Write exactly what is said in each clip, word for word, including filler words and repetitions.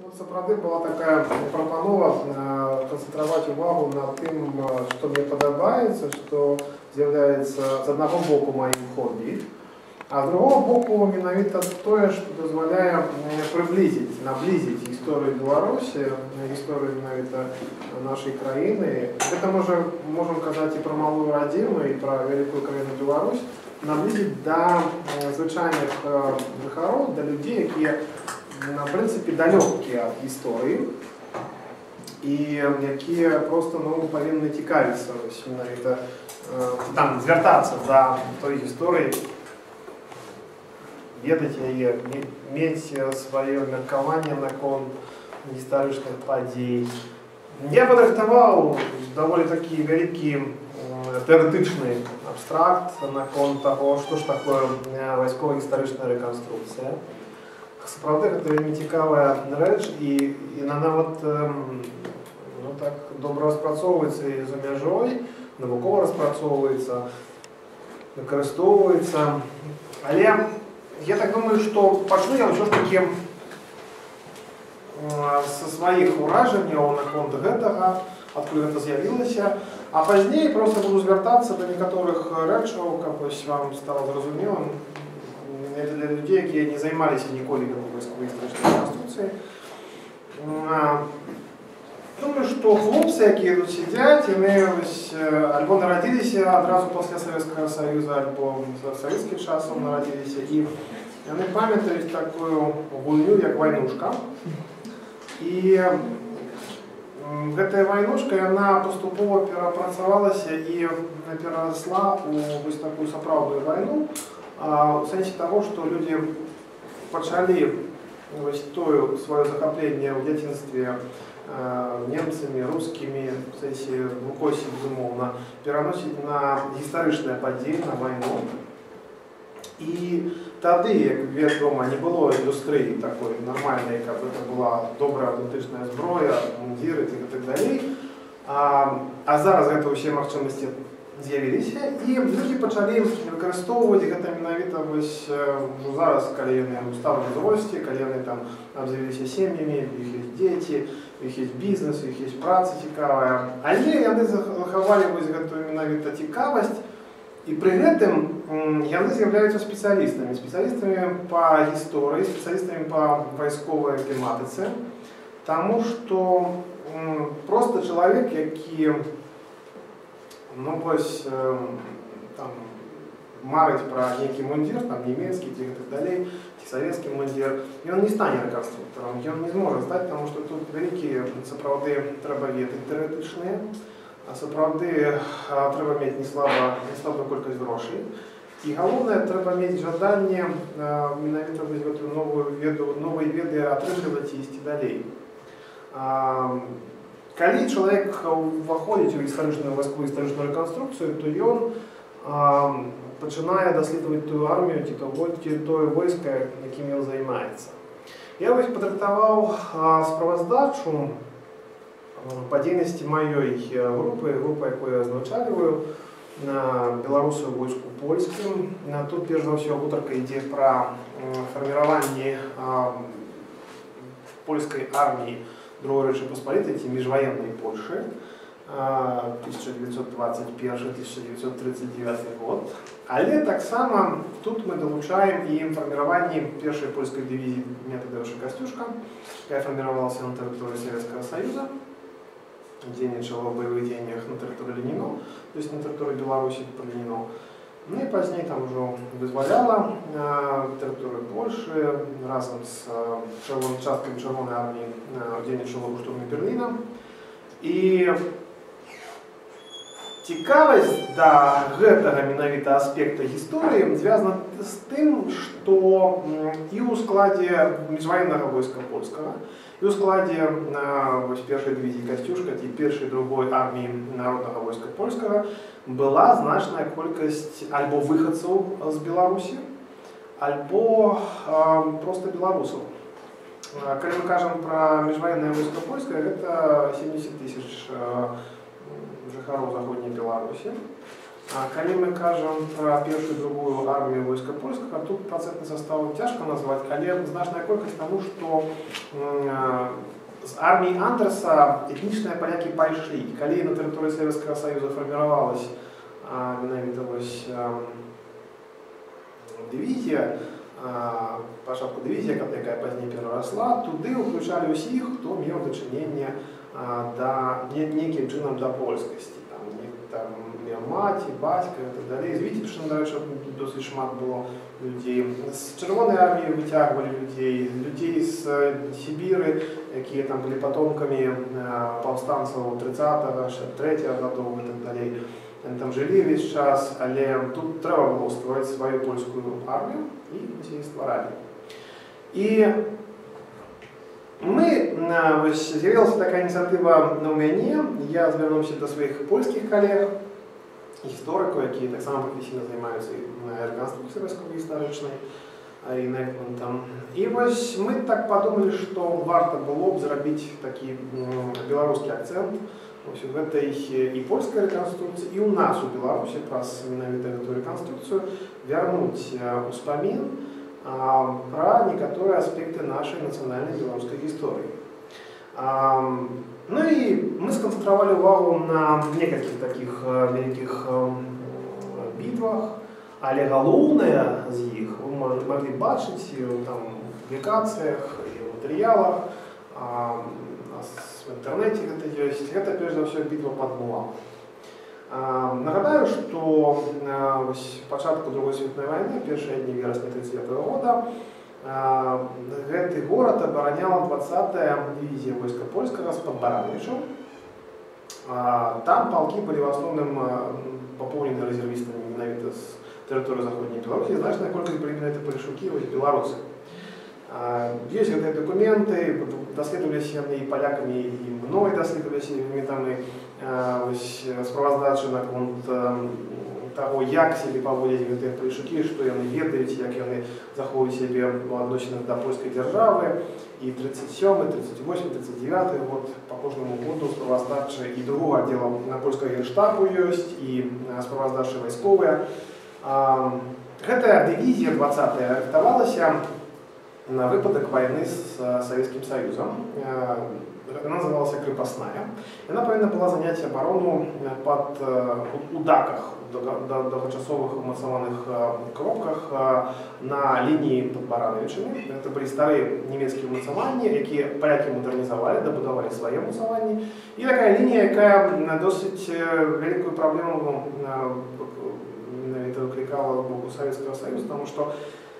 Тут сапраўды была такая прапанова канцэнтраваць увагу на тым, што мне падабаецца, што з'яўляецца з аднаго боку маім хобі, а з другого боку менавіта тое, што дазваляе прыблізіць, наблізіць гісторыю Беларусі, гісторыю менавіта нашай краіны. Гэта можа, можам казаць і пра малую радзіму, і пра вялікую краіну Беларусь, наблізіць да звычайных жыхароў, да людзей, якія на прынцыпе далёкія ад гісторыі і якія проста ну, павінны цікавіцца менавіта там звяртацца да той гісторыі, ведаць яе, мець сваё меркаванне наконт гістарычных падзей. Я падрыхтаваў даволі такі вялікі тэарэтычны абстракт наконт таго, што ж такое вайскова-гістарычная рэканструкцыя. Сапраўды гэта вельмі цікавая рэч, і яна нават ну, так, добра распрацоўваецца і за мяжой, навукова распрацоўваецца, выкарыстоўваецца. Але я так думаю, што пачну я ўсё ж такі са сваіх уражанняў наконт гэтага, адкуль гэта з'явілася, а пазней проста буду звяртацца да некаторых рэчаў, каб вам стала зразумелым, для людзей, якія не займаліся ніколі вайсковай-гістарычнай рэканструкцыяй. Думаю, што хлопцы, якія тут сядзяць, яны альбо нарадзіліся адразу пасля Савецкага Саюза, альбо за савецкіх часаў нарадзіліся, і яны памятаюць такую гульню, як вайнушка. І гэтая вайнушка, яна паступова перапрацавалася і перарасла ў вось такую сапраўдную вайну, у сэнсе таго, што людзі пачалі тое сваё захапленне ў дзяцінстве немцамі, рускімі, в сэнсе вукосі, безумоўна, пераносіць на гістарычныя падзеі, на вайну. І тады, як вядома, не было індустрыі такой нармальнай, каб гэта была добрая аўтэнтычная зброя, мундзіры і так далей. А, а зараз гэта ўсе магчымасці з'явіліся, і людзі пачалі выкарыстоўваць гэта менавіта вось ну, зараз, калі яны ў старым узросце, калі яны там абзавяліся сем'ямі, іх ёсць дзеці, іх ёсць бізнес, іх ёсць праца цікавая. Але яны захавалі вось гэтую менавіта цікавасць, і пры гэтым яны з'яўляюцца спецыялістамі, спецыялістамі па гісторыі, спецыялістамі па вайсковай тэматыцы, таму што проста чалавек, які ну, вось, э, там, марыць пра нейкі мундзір, там, нямецкі, ці так далей, ці савецкі мундзір, ён не стане рэканструкторам, ён не зможа стаць, таму што тут вялікія, сапраўды, трэба веды тэарэтычныя, а сапраўды трэба мець не слаба, не слабую колькасць грошай. І галоўнае, трэба мець жаданне э, менавіта вось гэтую новую веду, новыя веды атрымліваць і ісці далей. А, Калі чалавек уваходзіць у гістарычную вайсковую-гістарычную рэканструкцыю, то ён а, пачынае даследаваць тую армію ці тое войска, якім ён займаецца. Я вось падрыхтаваў справаздачу па дзейнасці маёй групы, групы, якую я азначальваю, беларусаў у войску польскім. Тут перш за ўсё гутарка ідзе пра фарміраванне польскай арміі Другой Рэчы Паспалітай ці міжваеннай Польшы тысяча девятьсот двадцать первый — тысяча девятьсот тридцать девятый год. Але таксама тут мы далучаем і фарміраванне першай польскай дывізіі Метадеўша Касцюшка, якая фарміравалася на тэрыторыі Савецкага Саюза, дзейнічала ў баявых дзеяннях на тэрыторыі Леніно, то есть на тэрыторыі Беларусі па Леніно. Ну і пазней там ужо вызваляла тэрыторыю Польшы разам з часткамі Чырвонай арміі, удзельнічала ў штурме Берліна. І цікавасць да гэтага менавіта аспекта гісторыі звязана з тым, што і ў складзе міжваеннага войска польскага, і ў складзе вось, першай дывізіі Касцюшка ці першай другой арміі народнага войска польскага была значная колькасць альбо выхадцаў з Беларусі, альбо э, проста беларусаў. Калі мы кажам пра міжваеннае войска польскае, гэта семьдесят тысяч э, жыхароў заходняй Беларусі. Калі мы кажам пра першую і другую армію войска польскага, тут працэнтны састав цяжка назваць, але значная колькасць таму, што з арміі Андерса этнічныя палякі пайшлі. Калі на тэрыторыі Савецкага Саюза фарміравалась менавіта вось дывізія, пачатку дывізія, якая пазней перарасла, туды ўключалі ўсіх, хто меў дачыненне да нейкім чынам да польскасці. Там маці, бацька і так далей. З Віцебщини, до речі, досить шмат було людей. З Червоної армії витягували людей, людей з Сибіри, які там були потомками повстанців тридцятого, третього годов і так далі. Вони там жили весь час, але тут треба було створити свою польську армію, і її створили. І ми, ось, з'явилася така ініціатива на мене, я звернувся до своїх польських колег, істориків, які так само професійно займаються і реконструкцією військової історичної, і некментом. І ось ми так подумали, що варто було б зробити такий білоруський акцент ось в этой і польській реконструкції, і у нас у Білорусі, якраз менавіта эту реконструкцию, вернуть успомин про некоторые аспекты нашей национальной белорусской истории. Ну и мы сконцентровали увагу на некоторых таких великих битвах, але галоўнае з іх вы могли бачыць там в публікацыях і в матэрыялах, в интернете гэта ёсць. Гэта перш за ўсё бітва пад Мулам. Нагадаю, што вось пачатку Другой световой войны, першыя дні верасня тридцать девятого года, гэты горад абараняла двадцатая дивизия войска польскага з-пад Барановичаў. Там палкі былі в асноўным папоўнены рэзервістамі менавіта з тэрыторыі заходняй Беларусі, значная колькасць былі менавіта палешукі, вось беларусы. Ёсць гэтыя дакументы, даследаваліся яны і палякамі, і мной даследаваліся элементамі справаздачы наконт таго, як сябе паводзяць гэтыя палешукі, што яны ведаюць, як яны захоўваюць сябе ў адносінах да польскай дзяржавы. І тридцать сёмы, тридцать восьмы, тридцать девятый год по кожнаму году справаздачы і другого аддзела на польскага генштабу ёсць, і справаздачы вайсковыя. Гэтая дывізія двадцатая рыхтавалася на выпадок войны с Советским Союзом. Она называлась «Крепостная». Она повинна была занять оборону под удаках, довгочасовых умацаваных кропках на линии под Барановичами. Это были старые немецкие умацаванні, які поляки модернизовали, добудовали свои умацаванні. И такая линия, которая досить великую проблему викликала в боку Советского Союза, потому что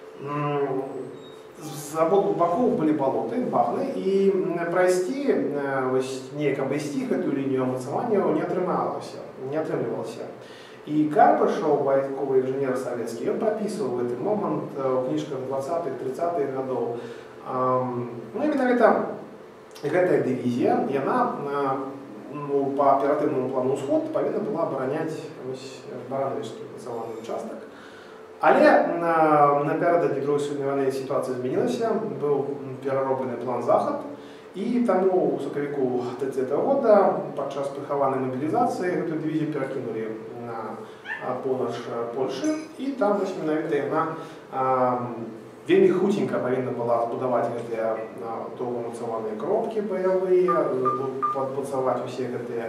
з обох боков были болоты, багны, и пройти, неяк обойти эту линию умацавання не атрымалася, не атрымлівалася. И Карпышев, войсковый инженер советский, он прописывал этот момент в книжках двадцатых тридцатых годов. Ну, именно это, эта дивизия, и она ну, по оперативному плану «Усход» повинна была оборонять Барановичский умацаванный участок. Але напередодні Другої світової війни ситуація змінилася, був перероблений план «Захід», і тому у соковику тридцятого года під час прихованої мобілізації цю дивізію перекинули на поноч Польщі, і там менавіта вона вельмі хутенько повинна була збудувати ці довгомацовані коробки бойові, підбудувати усі ці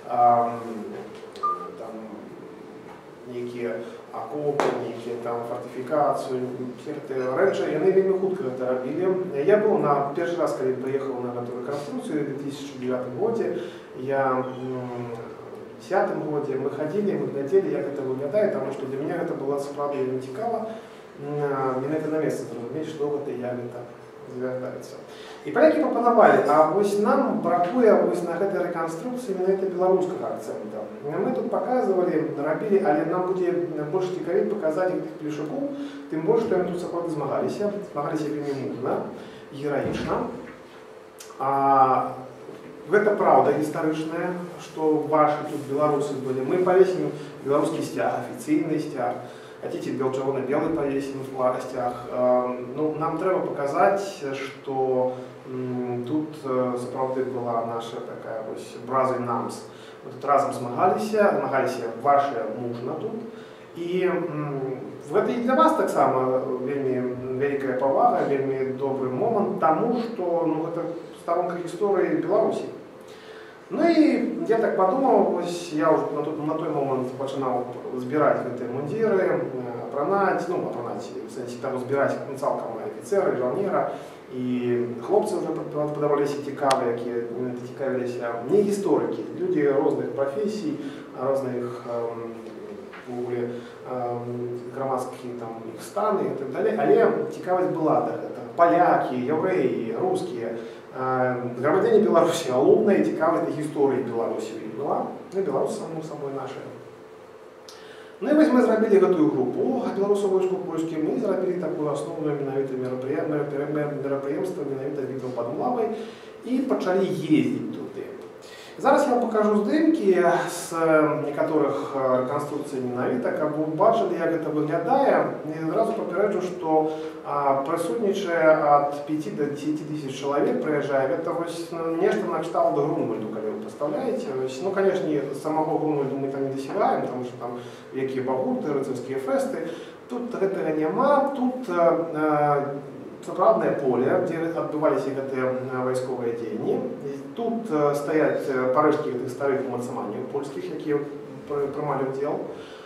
некие окопы, некие там фортификацию, все эти раньше, и они вельми хутко это робили. Я был на первый раз, когда приехал на эту реконструкцию в две тысячи девятом году, я в две тысячи десятом году, мы ходили, мы глядели, как это выглядит, потому что для меня это было справа не цікаво, мне это на место зрозуміти, что это я это звертається. І поляки пропонували, а ось нам бракує ось на этой реконструкции менавіта белорусского акцента. Мы тут показывали, робили, але нам буде больше цікавіць показать этих палешуков, тем больше, что они тут сапраўды змагаліся, змагаліся вельмі мужна, героічна. А, гэта правда гістарычная, что ваши тут белорусы были. Мы повесим белорусский стяг, официальный стяг. Хотите бело-червоно-белый повесим в пластях. Ну, нам треба показать, что тут, справді, сапраўды была наша такая вось браза намс. Мы тут разам змагаліся, змагаліся ваша мужна тут. І гэта і для вас таксама вельмі вялікая павага, вельмі добры момант, таму што ну, гэта старонка гісторыі Беларусі. Ну і я так падумаў, вось я ўжо на, на той момант пачынаў збіраць гэтыя мундзіры, апранаць, ну апранаць, в сэнсе таму збіраць цалкам афіцэра, жаўнера. І хлопцы ўжо падаваліся цікавыя, якія цікавіліся не гісторыкі, людзі розных прафесій, розных увогуле грамадскія там іх станы і так далей, але цікавасць была да гэтага. Палякі, яўрэі, рускія, грамадзяне Беларусі, алумная цікавасць да гісторыі Беларусі была, ну беларусы самому сабой наша. Ну і вось мы зрабілі гэтую групу беларусаў войску польскі, мы зрабілі такую асноўную менавіта мерапрыемства, менавіта бітву пад Млавай, і пачалі ездзіць туды. Зараз я вам покажу здымкі з некаторых рэканструкцый менавіта, каб вы бачылі, як гэта выглядае. І зразу папярэджу, што прысутнічае ад пяці да дзесяці тысяч чалавек прыязджае. Гэта вось нешта накшталт Грунвальду, калі вы прадстаўляеце. Ну, канешне, самого Грунвальду мы там не дасягаем, таму што там якія багуты, рыцарскія фэсты. Тут гэтага няма, тут сапраўднае поле, дзе адбываліся гэтыя вайсковыя дзеянні. Тут стаяць парэшткі гэтых старых умацаванняў польскіх, якія прымалі ўдзел.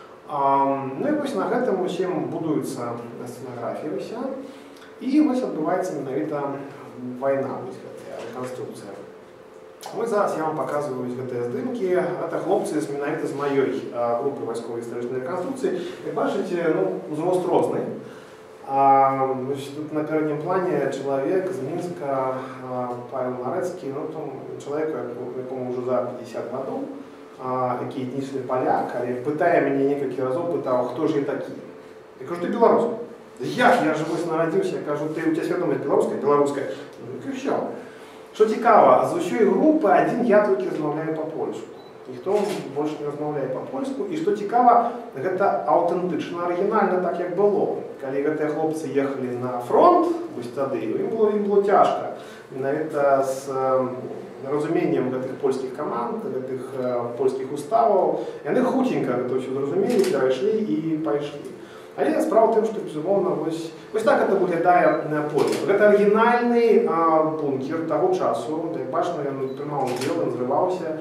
Ну і вось на гэтым усім будуецца сцэнаграфія ўся. І вось адбываецца менавіта вайна, вось гэтая рэканструкцыя. Вось зараз я вам паказваю гэтыя здымкі. Гэта хлопцы менавіта з маёй групы вайсковай гістарычнай рэканструкцыі. Як бачыце, ну, узрост розны. А, тут на переднем плане человек из Минска, Павел Морецкий, ну, там человек, якому уже за пятьдесят годов, який етнічний поляк, але питає мене некілька разів, питав, хто ж я такий. Я кажу, ти білорус. Як? Я ж ось народився, я кажу, ти, у тебе свідомість білоруська? Білоруська. Ну, що? Що цікаво, з усієї групи один я тільки розмовляю по-польську. Ніхто більше не розмовляє по-польську. І що цікаво, це аутентично, оригінально так, як було. Коли гэтыя хлопцы ехали на фронт, вось тады, ім было, ім было цяжка. Менавіта з разуменнем гэтых польскіх каманд, гэтых польскіх уставаў. Яны хутенька гэта ўсё зразумелі, перайшлі і пайшлі. Але справа ў тым, што, безумоўна, вось, вось так гэта выглядае на поле. Гэта арыгінальны бункер таго часу, як бачна, ён прымаў удзел, ён зрываўся.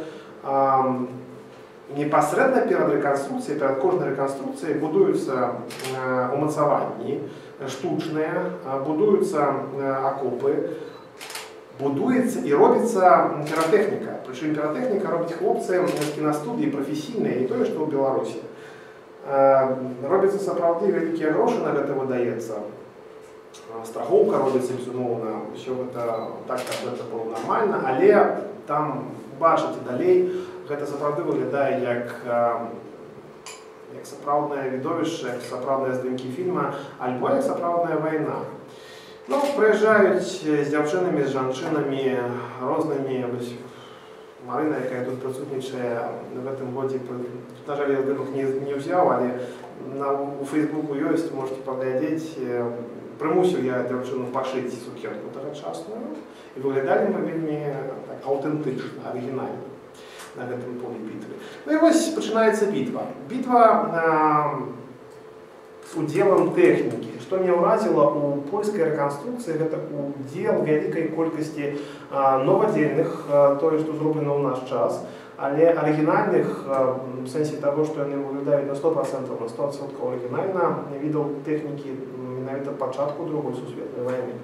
Непасрэдна перад рэканструкцыяй, перад кожнай рэканструкцыяй будуюцца умацаванні штучныя, будуюцца акопы, будуецца і робіцца піратэхніка. Прычым піратэхніка робяць хлопцы з кінастудыі прафесійныя, не тое, што ў Беларусі. Робяцца сапраўды вялікія грошы, на гэта выдаецца. Страхоўка робіцца, безумоўна, усё гэта так, каб гэта было нармальна, але там, бачыце далей, гэта сапраўды выглядае як, як сапраўднае відовішча, як сапраўдныя здымкі фільма, альбо як сапраўдная вайна. Ну, прыязджаюць з дзяўчынамі, з жанчынамі, рознымі. Марына, якая тут прысутнічае в гэтым годзе, на жаль, я здымак не, не ўзяў, але на, у Фейсбуку ёсць, можете паглядзець. Прымусіў я дзяўчыну пашыць сукенку тагачасную, і выглядалі мы вельмі так, аўтэнтычна, арыгінальна на гэтым полі бітвы. Ну і вось пачынаецца бітва. Бітва з удзелам тэхнікі. Што мне ўразіла ў польскай рэканструкцыі, гэта удзел вялікай колькасці новадзельных, тое, што зроблена ў наш час, але арыгінальных, в сэнсе таго, што яны выглядаюць на сто процентаў, на сто адсоткаў арыгінальна, відаў тэхнікі менавіта пачатку другой сусветнай вайны.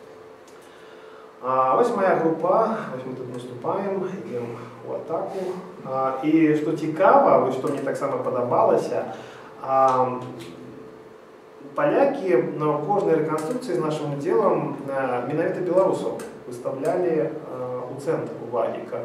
А вось моя група, вось мы тут наступаем, ідем у атаку. А, і што цікава, вось што мне таксама падабалася, а, палякі на кожнай рэканструкцыі з нашым удзелам менавіта беларусаў выставлялі у цэнтр увагі, каб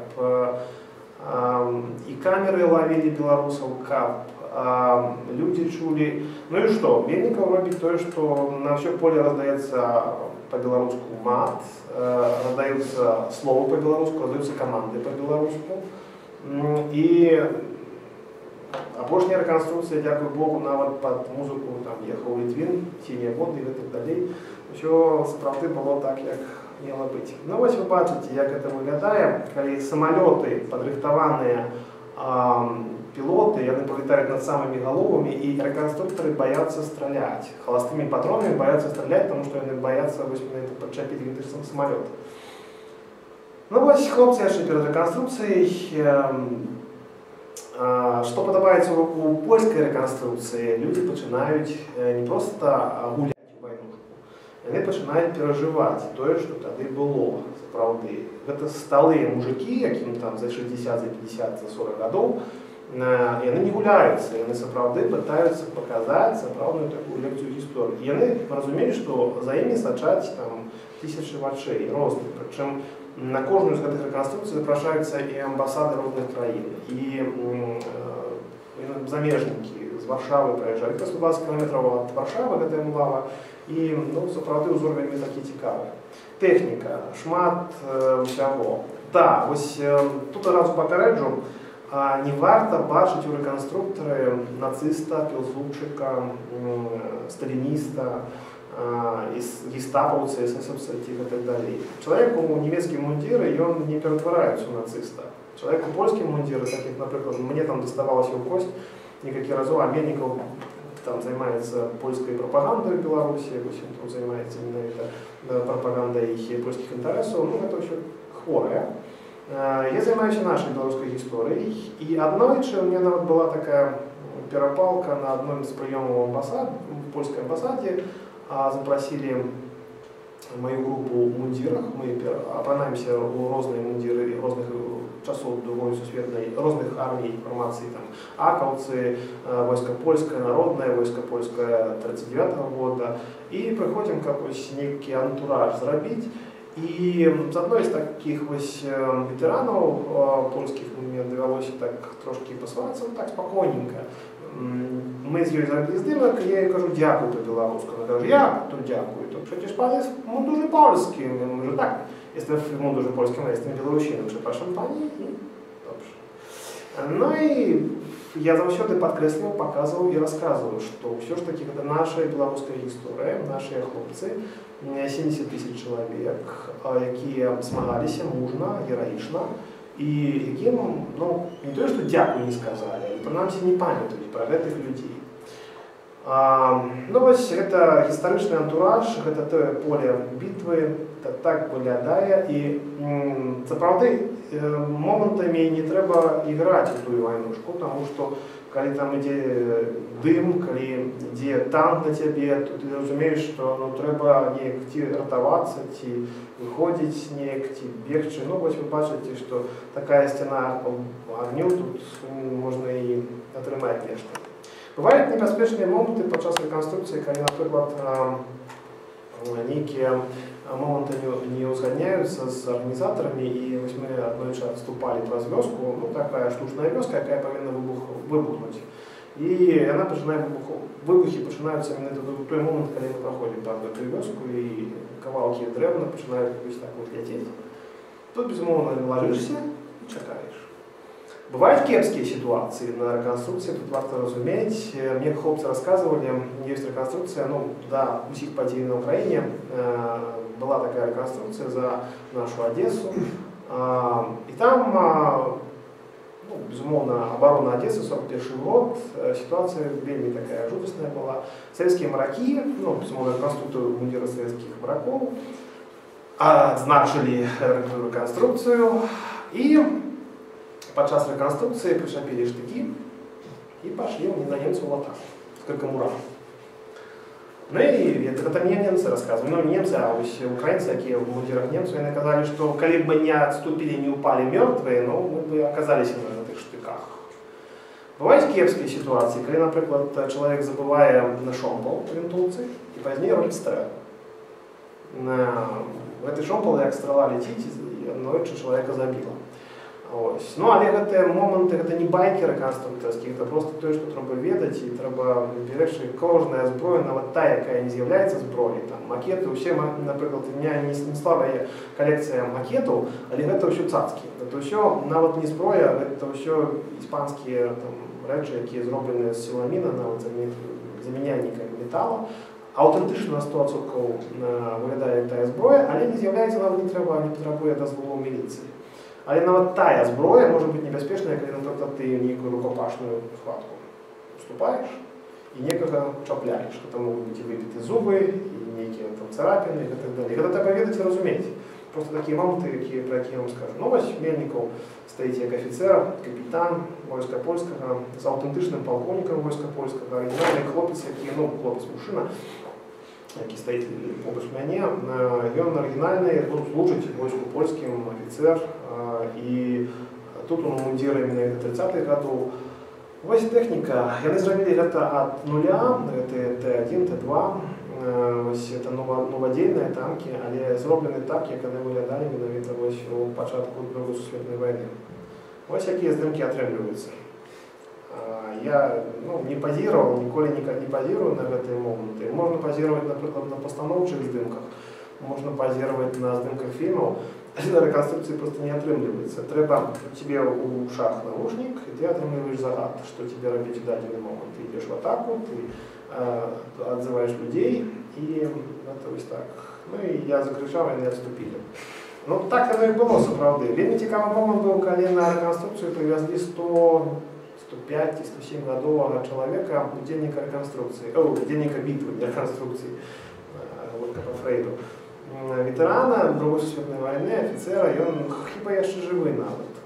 і камеры лавілі беларусаў, каб людзі чулі. Ну і што? Мельнікаў робіць тое, што на ўсё поле раздаецца по-беларуску мат, раздаюцца словы по-беларуску, раздаюцца каманды по-беларуску. І апошняя рэканструкцыя, дзякуй Богу, нават пад музыку там ехаў Літвін, сінія воды і так далей. Усё сапраўды было так, як, мела быць. Ну вось вы бачыце, як гэта выглядае, калі самалёты, падрыхтаваныя пілоты, яны палетаюць над самымі галовамі, і рэканструктары баяцца страляць. Халастымі патронамі баяцца страляць, таму што яны баяцца падчапіць гэты самалёт. Ну вось, хлопцы яшчэ перад рэканструкцыяй. Што падабаецца у польскай рэканструкцыі, людзі пачынаюць не проста гуляць у вайнушку, яны пачынаюць перажываць тое, што тады было, сапраўды. Гэта сталыя мужыкі, якім там за шэсцьдзесят, за пятьдесят, за сорок гадоў, яны не гуляюцца, яны сапраўды пытаюцца паказаць сапраўдную такую лекцыю гісторыі. Яны разумелі, што за імі сачаць там тысячы вачэй розных, прычым на кожную з гэтых рэканструкцый запрашаюцца і амбасады розных краін, і замежнікі з Варшавы прыязджаюць. сто двадцать кіламетраў ад Варшавы гэтая млава, і ну, сапраўды ўзор вельмі такі цікавы. Тэхніка, шмат усяго. Да, вось тут адразу папярэджу, не варта бачыць у рэканструктары нацыста, пілсудчыка, сталініста, гестапаўцы, эсэсаўцы і так далей. Чалавек у нямецкім мундзіры, ён не ператвараецца ў нацыста. Чалавек у польскім мундзіры, так як, напрыклад, мне там даставалася ў кость некалькі разоў, а Мельнікаў там займаецца польскай прапагандай в Беларусі, тут займаецца менавіта прапагандай польскіх інтарэсаў, ну гэта ўсё хворае. Я займаюся нашай беларускай гісторыяй, і аднойчы у меня нават была такая перапалка на адным з прыёмаў амбасад, в польскай амбасадзе, запросили мою группу в мундирах, мы апранаемся у розныя мундиры розных часоў Другой сусветнай, розных армій фармацый, там акаўцы, войска польскае, народнае, войска польскае тридцать девятого года, і прыходзім каб вось нейкі антураж зрабіць. І з адной з такіх вось ветэранаў польскіх мне давялося так трошкі пасварацца, ну так спакойненька. Мы з ёй зрабілі здымак, і я ёй кажу дзякуй па-беларуску. Вона каже, як то дзякуй? То przecież pan jest w mundurze polskim. Ja mówię, że tak, jestem w mundurze polskim, ale jestem Białorusinem. Przepraszam pani? Dobrze. No i я заўсёды падкрэсліваў, паказваў і расказваў, што ўсё ж такі гэта наша беларуская гісторыя, нашыя хлопцы, семьдесят тысяч чалавек, якія змагаліся мужна, гераічна, і якім, ну, не тое, што дзякуй не сказалі, але прынамсі не памятаюць пра гэтых людзей. Ну вось, гэта гістарычны антураж, гэта тое поле бітвы, так выглядае, і сапраўды момантамі не трэба іграць у тую вайнушку, таму што калі там ідзе дым, калі ідзе танк на цябе, то ты разумееш, што ну, трэба неяк ці ратавацца, ці выходзіць неяк, ці бегчы. Ну вось вы бачыце, што такая сцяна агню, тут можна і атрымаць нешта. Бываюць небяспечныя моманты падчас рэканструкцыі, калі, напрыклад, нейкія моманты не ўзгадняюцца з арганізатарамі, і вось мы аднойчы адступалі праз вёску, ну такая штучная вёска, якая павінна выбухнуць. І яна пачынае выбухі пачынаюцца менавіта ў той момант, калі мы праходзім праз гэтую вёску, і кавалкі дрэвна пачынаюць вось так вот ляцець. Тут, безумоўна, лажышся і чакаеш. Бываюць кепскія сітуацыі на рэканструкцыі, тут варта разумець. Мне хлопцы расказвалі, ёсць рэканструкцыя, ну, да, усіх падзей на Украіне. Была такая рэканструкцыя за нашу Одессу. І там, ну, безумоўна, абарона Одессы, сорок першы год, сітуацыя вельмі такая жудасная была. Савецкія маракі, ну, безумоўна, рэканструкцыю мундира савецкіх маракоў, адзначылі рэканструкцыю, і падчас рэканструкцыі прычапілі штыкі і пашлі на немцаў в атаку, как мура. Ну і гэта мне немцы расказвалі, ну не немцы, а вось украінцы, якія ў мундзірах немцаў, яны казалі, што калі б мы не адступілі, не ўпалі мёртвыя, ну мы бы аказаліся на гэтых штыках. Бываюць кепскія сітуацыі, калі, напрыклад, чалавек забывае на шомпал у вінтоўцы і пазней робіць стрэл. Гэты шомпал, як страла ляціць, аднойчы чалавека забіла. Ось. Ну, але гэтыя моманты, гэта не байкі рэканструкторскія, гэта просто тое, што трэба ведаць, і трэба беречь кожная зброя, нават та, якая не з'яўляецца зброяй. Там макеты, усе, напрыклад, у меня не слабая колекцыя макетаў, але гэта ўсё цацкі. Гэта ўсё нават не зброя, гэта ўсё іспанскія рэчы, якія зроблены з сіламіна, нават замяняльнікамі метала. аўтэнтычна на сто адсоткаў выглядае тая зброя, але не з'яўляецца, нават не трэба, не патрабуе дазволу міліцыі. Але нават тая зброя можа быць небяспечная, калі, напрыклад, ты нейкую рукапашную схватку вступаеш і некага чапляеш. Гэта могуць быць і выбіты зубы, і нейкія там царапіны і так далее. Гэта трэба ведаць і разумець. Просто такія моманты, якія, пра якія я вам скажу. Ну, вось Мельнікаў стаіць як афіцер, капітан войска польскага, з аўтэнтычным палкоўнікам войска польскага, арыгінальны хлопец, які, ну, хлопец-мужчына, які стаіць побач мяне, ён арыгінальны, служыць войску польскім, афіцер, і тут у мундзіры менавіта трыццатых гадоў. Вось тэхніка. Яны зрабілі гэта ад нуля, гэта Т адзін, Т два. Вось это новадзейныя танкі, але зроблены так, як яны выглядалі менавіта вось у пачатку Другой сусветнай вайны. Вось якія здымкі атрымліваюцца. Я ну, не пазіраваў, ніколі не пазірую на гэтыя моманты. Можна пазіраваць, напрыклад, на пастаноўчых здымках, можна пазіраваць на здымках фільмаў, але на рэканструкцыі проста не атрымліваецца. Трэба тебе ў ушах навушнік, і ты атрымліваеш загад, што тебе рабіць у дадзены момант. Ты ідзеш в атаку, ты отзываешь людей, и это вот так. Ну и я закричал, и они отступили. Ну так оно и было, сапраўды. Вельмі цікавы момент был, когда на реконструкцию привезли сто, сто пять, сто семь годового человека, удельника реконструкции, о, удельника битвы для реконструкции, вот по Фрейду. Ветерана Другой сусветнай войны, офицера, и он хіба яшчэ жывы нават.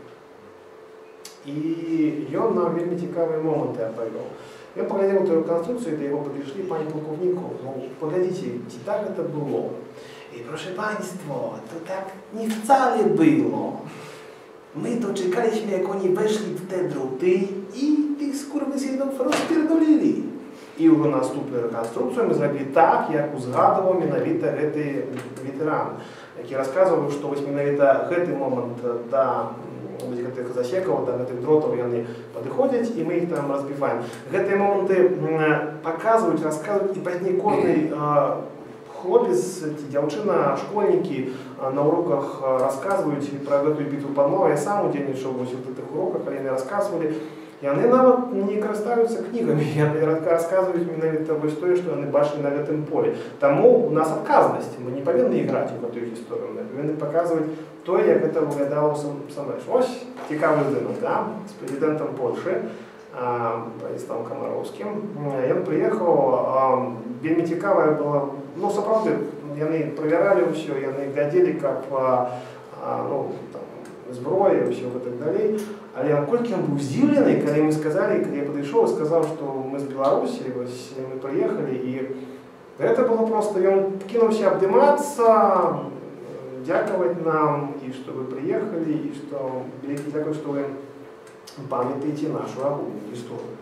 И он нам вельмі цікавыя моменты апавёў. Я поглядел эту конструкцию, до его подошли, пане полковнику, ну, погодите, чи так это было? И прошу панство, то так не вcale было. Мы дочекaliśmy, jak oni weszli w te druty i tych skurwysynów rozpierdolili. І в наступну реконструкцію ми зробили так, як узгадував менавіта гэты ветеран, які розказував, що ось менавіта гэты момент да гэтых засекаў, да гэтых дротаў яны падыходзяць, і мы іх там разбіваем. Гэтыя моменты паказваюць, расказваюць, і пазней кожны хлопец ці дзяўчына, школьнікі на уроках расказваюць пра гэтую бітву пад Мовай. Я сам удзельнічаў вось у гэтых уроках, калі яны расказвалі. Яны нават не карыстаюцца кнігамі, яны расказваюць менавіта вось тое, што яны бачылі на гэтым полі. Таму у нас адказнасць, мы не павінны іграць у гэтую гісторыю, мы павінны паказваць тое, як гэта выглядала сама. Ось цікавы здымак, да, з прэзідэнтам Польшы, Браніславам Камароўскім. Ён прыехаў, вельмі цікавая была, ну сапраўды, яны правяралі ўсё, яны глядзелі, каб ну, там, зброя, ўсё і так далей. Але наколькі ён быў здзіўлены, калі мы сказалі, калі я падышоў і сказаў, што мы з Беларусі, вось мы прыехалі, і гэта было проста, ён кінуўся абдымацца, дзякаваць нам, і што вы прыехалі, і што вялікі дзякуй, што вы памятаеце нашу агульную гісторыю.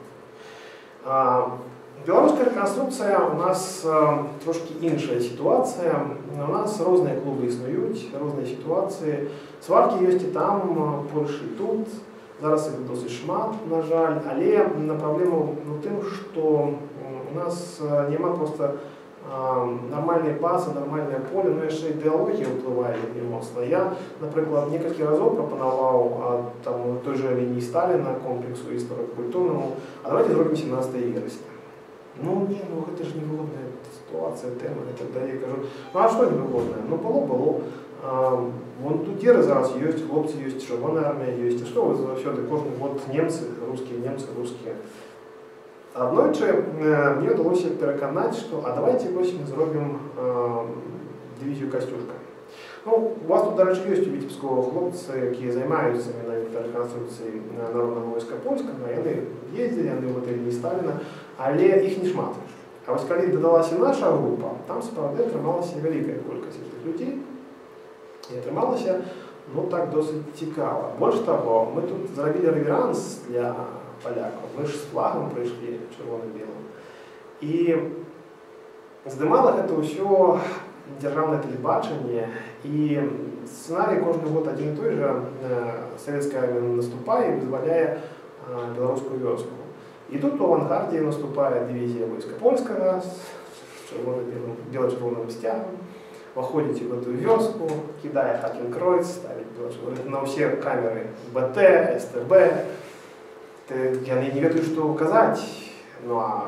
Беларуская рэканструкцыя у нас трошкі іншая сітуацыя. У нас розныя клубы існуюць, розныя сітуацыі. Сваркі ёсць і там, Польшы і тут. Зараз іх досыць шмат, на жаль, але на праблему у тым, што у нас няма проста нармальнай базы, нармальнае поле, но яшчэ ідэалогія ўплывае вельмі моцна. Я, напрыклад, некалькі разоў прапанаваў там той жа лініі Сталіна, комплексу гісторыка-культурнаму, а давайте зробім сямнадцатае верасня. Ну не, ну гэта ж невыгодная ситуация, тема и так далее. Кажу, ну а что невыгодное? Ну было, было. А, вон тут деры зараз есть, хлопцы есть, червоная армия есть. А что вы заўсёды, кожны год немцы, русские, немцы, русские. Аднойчы мне удалося пераканаць, што а давайте вось мы зробім дывізію Касцюшка. Ну, у вас тут, дарэчы, ёсць у Віцебского хлопцы, якія займаюцца менавіта рэканструкцыяй народнага войска польскага. Яны ездзілі, яны ў гэтай лініі Сталіна, але іх не шмат. А вось калі дадалася наша група, там сапраўды атрымалася вялікая колькасць гэтых людзей. І атрымалася, ну, так досыць цікава. Больш таго, мы тут зрабілі рэверанс для палякаў. Мы ж з флагам прыйшлі чырвона-белым. І здымала гэта ўсё дзяржаўнае тэлебачанне, і сцэнарый кожны год адзін і той жа. Савецкая армія наступае і вызваляе беларускую вёску. І тут у авангардзе наступае дывізія войска польскага з бело-чырвоным сцягам, выходзіць у гэтую вёску, кідае Хакенкройц, ставіць на ўсе камеры Бэ Тэ, Эс Тэ Бэ. Яны не ведаюць, што казаць. Ну а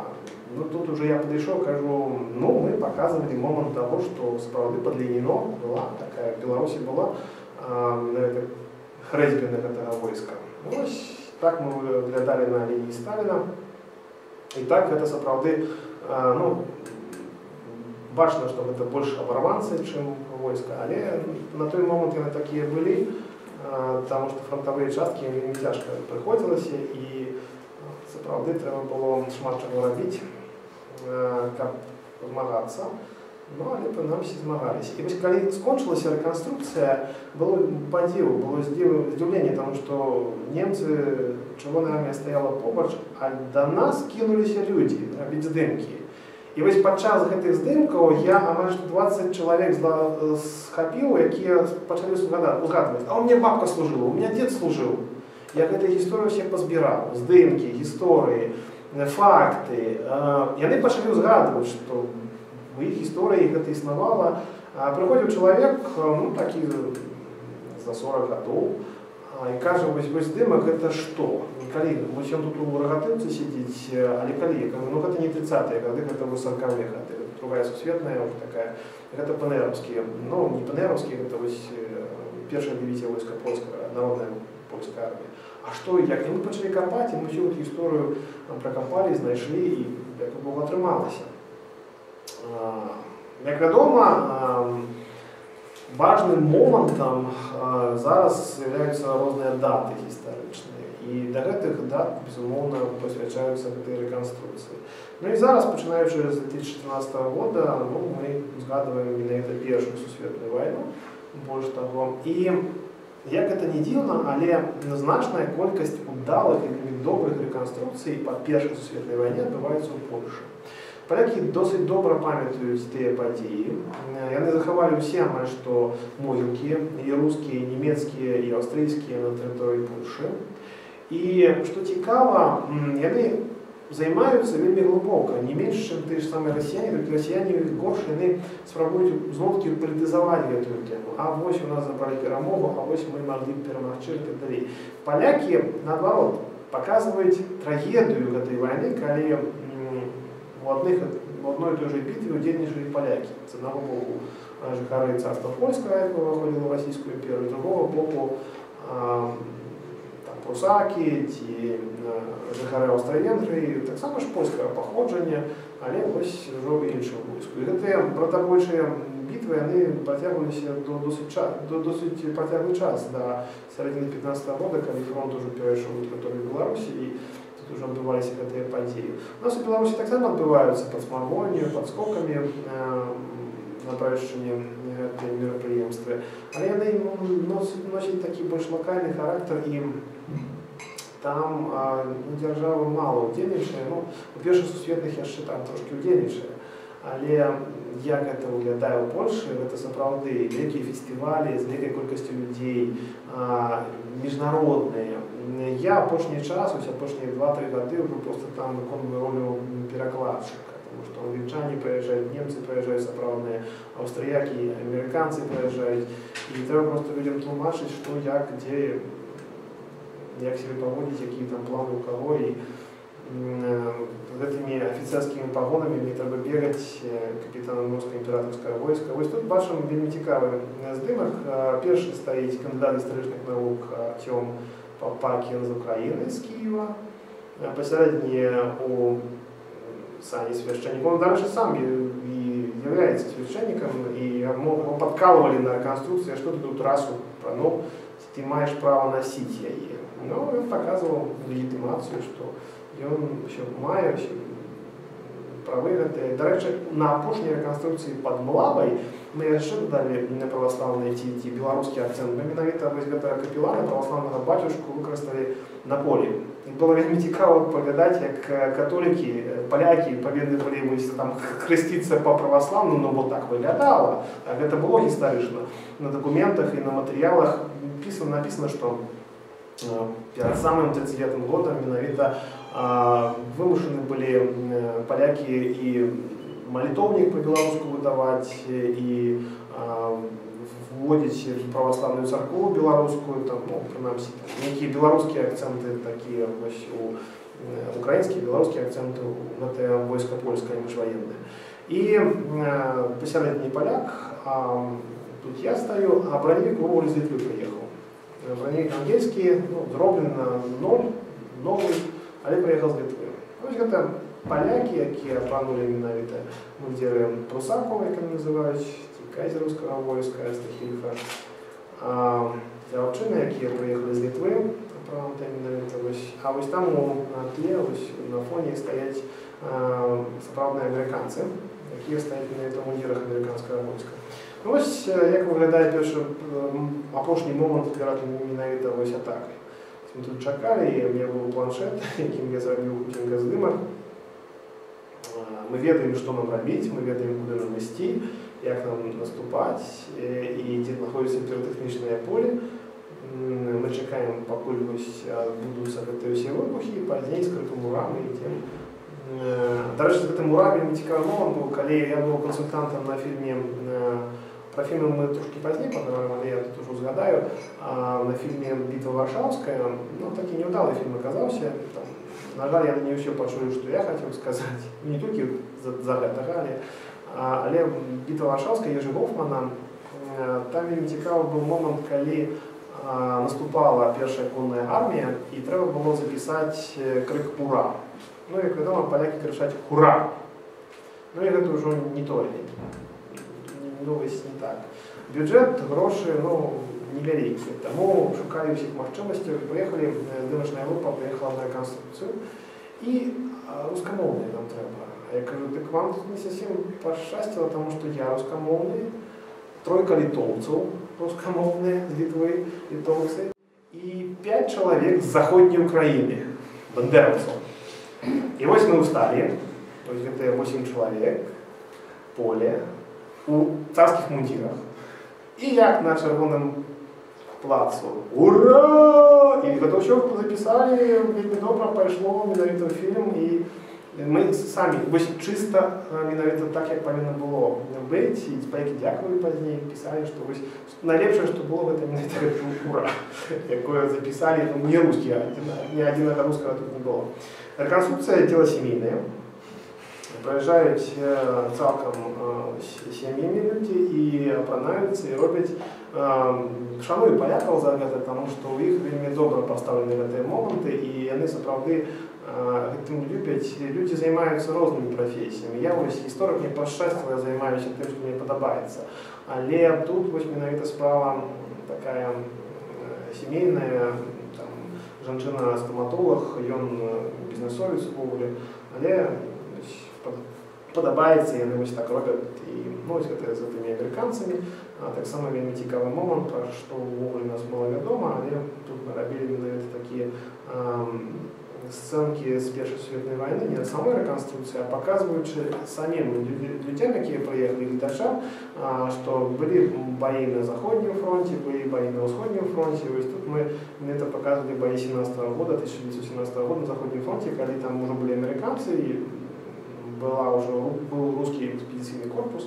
ну, тут уже я подошел, кажу, ну, мы показывали момент того, что справді под Леніном была такая, в Беларуси была, наверное, хрезьбина этого войска. Ну, так мы выглядали на линии Сталина. И так это справді, ну, бачно, что это больше оборванцы, чем войска, але на той момент они такие были, потому что фронтовые частки им тяжко приходилось, и справді треба було шмат чого робити, як змагатися. Ну, але принаймні змагались. І ось коли скончилася реконструкція, було поділ, було здивлення, тому що німці, Червона армія стояла побач, а до нас кинулися люди робити здимки. І ось під час гэтых здымкаў я амаль што двадцать чалавек схапіў, якія пачалі узгадваць. А у меня бабка служила, у меня дед служил. Я гэтую гісторыю все пазбіраў. Здымкі, гісторыі, факты. Яны пачалі ўзгадваць, што у іх гісторыі гэта існавала. Прыходзіў чалавек, ну, такі за сорок гадоў, і кажа, вось, вось здымак гэта што? Калі, вось ён тут у Рагатынцы сидіць, але калі? Ну, гэта не тридцатые гады, гэта сороковые гады. Другая сусветная, такая, гэта панеровскія, ну, не панеровскія, гэта вось першая дивізія войска польская, народная польская армія. А што, як? І мы пачалі капаць, і мы всю эту гісторыю пракапалі, знайшлі, і як Бог атрымалася. Як вядома, важным моментом зараз з'являюцца розныя даты гістарычныя. І да гэтых дат, безумоўна, прысвячаюцца гэтай рэканструкцыі. Ну і зараз, пачынаючы з две тысячи четырнадцатого года, ну, мы узгадваем менавіта першую сусветную вайну, больш таго. І як гэта не дзіўна, але значная колькасць удалых і добрых рэканструкцый па першай сусветнай вайне адбываецца ў Польшы. Палякі досыць добра памятаюць тыя падзеі. Яны захавалі ўсе амаль што могілкі, і рускія, і нямецкія, і аўстрыйскія на тэрыторыі Польшы. І, што цікава, яны займаюцца вельмі глыбока, не менш, чым тыя ж самыя расіяне, толькі расіяне горш, яны спрабуюць зноў-такі палітызаваць гэтую тему. А вось у нас забралі перамогу, а вось мы маглі б перамагчы і так далей. Палякі, наадварот, паказваюць трагедыю гэтай вайны, калі у адных, в одной и той же битве удзельнічалі палякі. З аднаго боку жыхары царства польскага, якое ўваходзіла ў расійскую імперію, з другого боку прусакі ці жыхары Аўстра-Венгрыі, таксама ж польскага паходжання, але вось ўжо ў іншым войску. І гэтыя братабойчыя бітвы, яны працягваліся до досыць працяглы час, да сярэдзіны пятнадцатого года, калі фронт ужо перайшоў на тэрыторыю Беларусі, і уже адбываліся гэтыя падзеі. У нас у Беларусі таксама адбываюцца пад Смаргонію, пад скокамі на брэшчыне гэтыя мерапрыемствы. Але яны носяць такі больш лакальны характар, і там дзяржава мала ўдзельнічае. Ну, у першых сусветных яшчэ там трошкі ўдзельнічае. Але як гэта выглядае ў Польшы, гэта сапраўды вялікія фестывалі з вялікай колькасцю людзей, міжнародныя. Я апошні час, ось апошнія два-тры гады ўжо проста там выконваю ролю перакладчыка, тому што англічане прыязджаюць, немцы прыязджаюць сапраўдныя, аўстрыякі, амерыканцы прыязджаюць, і трэба проста людзям тлумачыць, што, як, дзе, як себе паводзіць, якія там планы ў каго, і гэтымі афіцэрскімі пагонамі мне трэба бегаць капітанам рускага імператорскага войска. Вось тут бачым вельмі цікавы здымак. Першы стаіць кандыдат гістарычных навук Артём Папакін з Украіны, з Киева. Пасярэдні у сані свяшчэннік. Он, дарэчы, сам і з'яўляецца свяшчэннікам, і яго падкалвалі на рэканструкцыі, што ты тут расу, ну, ты маеш права насіць яе. Ну, ён паказваў легітымацыю, што ён ўсё мае, ўсё правы гэтыя. Дарэчы, на апошняй рэканструкцыі пад Млавай мы яшчэ дадалі праваслаўныя ці, ці беларускі акцэнт. Мы менавіта вось гэтага капелана праваслаўнага бацюшку выкарысталі на полі. І было вельмі цікава паглядаць, як католікі, палякі павінны былі вось там хрысціцца па праваслаўнаму, ну, бо так выглядала. Гэта было гістарычна. На дакументах і на матэрыялах напісана, што перад самым тридцатым годам менавіта вымушаны былі палякі і малітоўнік па-беларуску выдаваць, і вводзіць праваслаўную царкву беларускую, там, ну, прынамсі, нейкія беларускія акцэнты такія вось у украинские, белорусские акценты, это войско польское, межвоенное. И посередине поляк, а тут я стою, а броневик вовремя из Литвы приехал. Броневик ангельский, ну, зроблен ноль, новый, але приехал з Литвы. Ось это поляки, які апранули менавіта мундиры прусаков, як они называют, кайзеровского войска, Стахильфа. А дзяўчыны, якія приехали з Литвы, апрануты менавіта, а вось там на тле, вось на фоне стаяць сапраўдныя амерыканцы, якія стаяць менавіта ў мундирах амерыканскага войска. Ну, ось як выглядае першы апошні момант перад менавіта вось атакай. Мы тут чакалі, і у меня быў планшет, якім я зрабіў хутенька здымак. Мы ведаем, што нам рабіць, мы ведаем, куды нам ісці, як нам наступаць, і дзе знаходзіцца піратэхнічнае поле. Мы чакаем, пакуль будуцца гэтыя ўсе выбухі, і пазней скрытым урамы ідзем. Дарэчы, з гэтым урамі цікавы момант быў, калі я быў кансультантам на фільме. Про фильм мы трошки позднее поговорим, але я тут уже згадаю. А на фильме «Битва Варшавская», ну, таки неудалый фильм оказался. Там, на жаль, я не все почули, что я хотел сказать. Не только за, за это, але, а, але «Битва Варшавская» Ежи Гофмана, там вельмі цікавы был момент, коли а, наступала першая конная армия, и треба было записать крик «Ура!». Ну, и когда поляки кричать «Ура!». Ну, и это уже не то. Новость не так. Бюджет, гроши, ну, невеликие. Тому шукали всех магчимостей. Поехали, здымочная группа приехала на реконструкцию. И русскомовные нам треба. Я говорю, так вам тут не совсем пощастило, потому что я русскомовный, тройка литовцев русскомовные, с Литвы, литовцы, и пять человек с Заходней Украины, бандеровцев. И вот мы устали, то есть это восемь человек, поле, у царских мундирах. И як на червоному плацу. Ура! И Готовчук записали, вельмі добре пішло менавіта фільм. І ми самі, чисто менавіта так, як повинно було бути. І спеки дякую пізніше, писали, що ось найлепше, що було, це менавіта ура, яке записали, ну, не русські, ні одного русского тут не було. Реконструкція – діло сімейне. Приїжджають цілком сім'ями люди і опранаються, і роблять. Шаную поляків за це, тому що у їх вельми добре поставлені ці моменти, і вони справді цим люблять. Люди займаються різними професіями. Я ось історик, мені пощастило, я займаюся тим, що мені подобається. Але тут ось менавіта справа така сімейна, там, жінка-стоматолог, він бізнесовець в Google, але подобається, і вони ось так роблять. І, ну, ось це з тими американцями. А, так само вельми цікавий момент, про що у нас мало відомо, але тут ми робили такі ем, сценки з Першої світової війни, не самої реконструкції, а показуючи самим людям, які приїхали глядачам, що були бої на Заходнем фронті, були бої на Усходнем фронті. Ось тут ми, ми это показували бої сімнадцятого года, тисяча девятьсот семнадцатого года на Заходнем фронті, коли там вже були американці, і была уже, был русский экспедиційний корпус.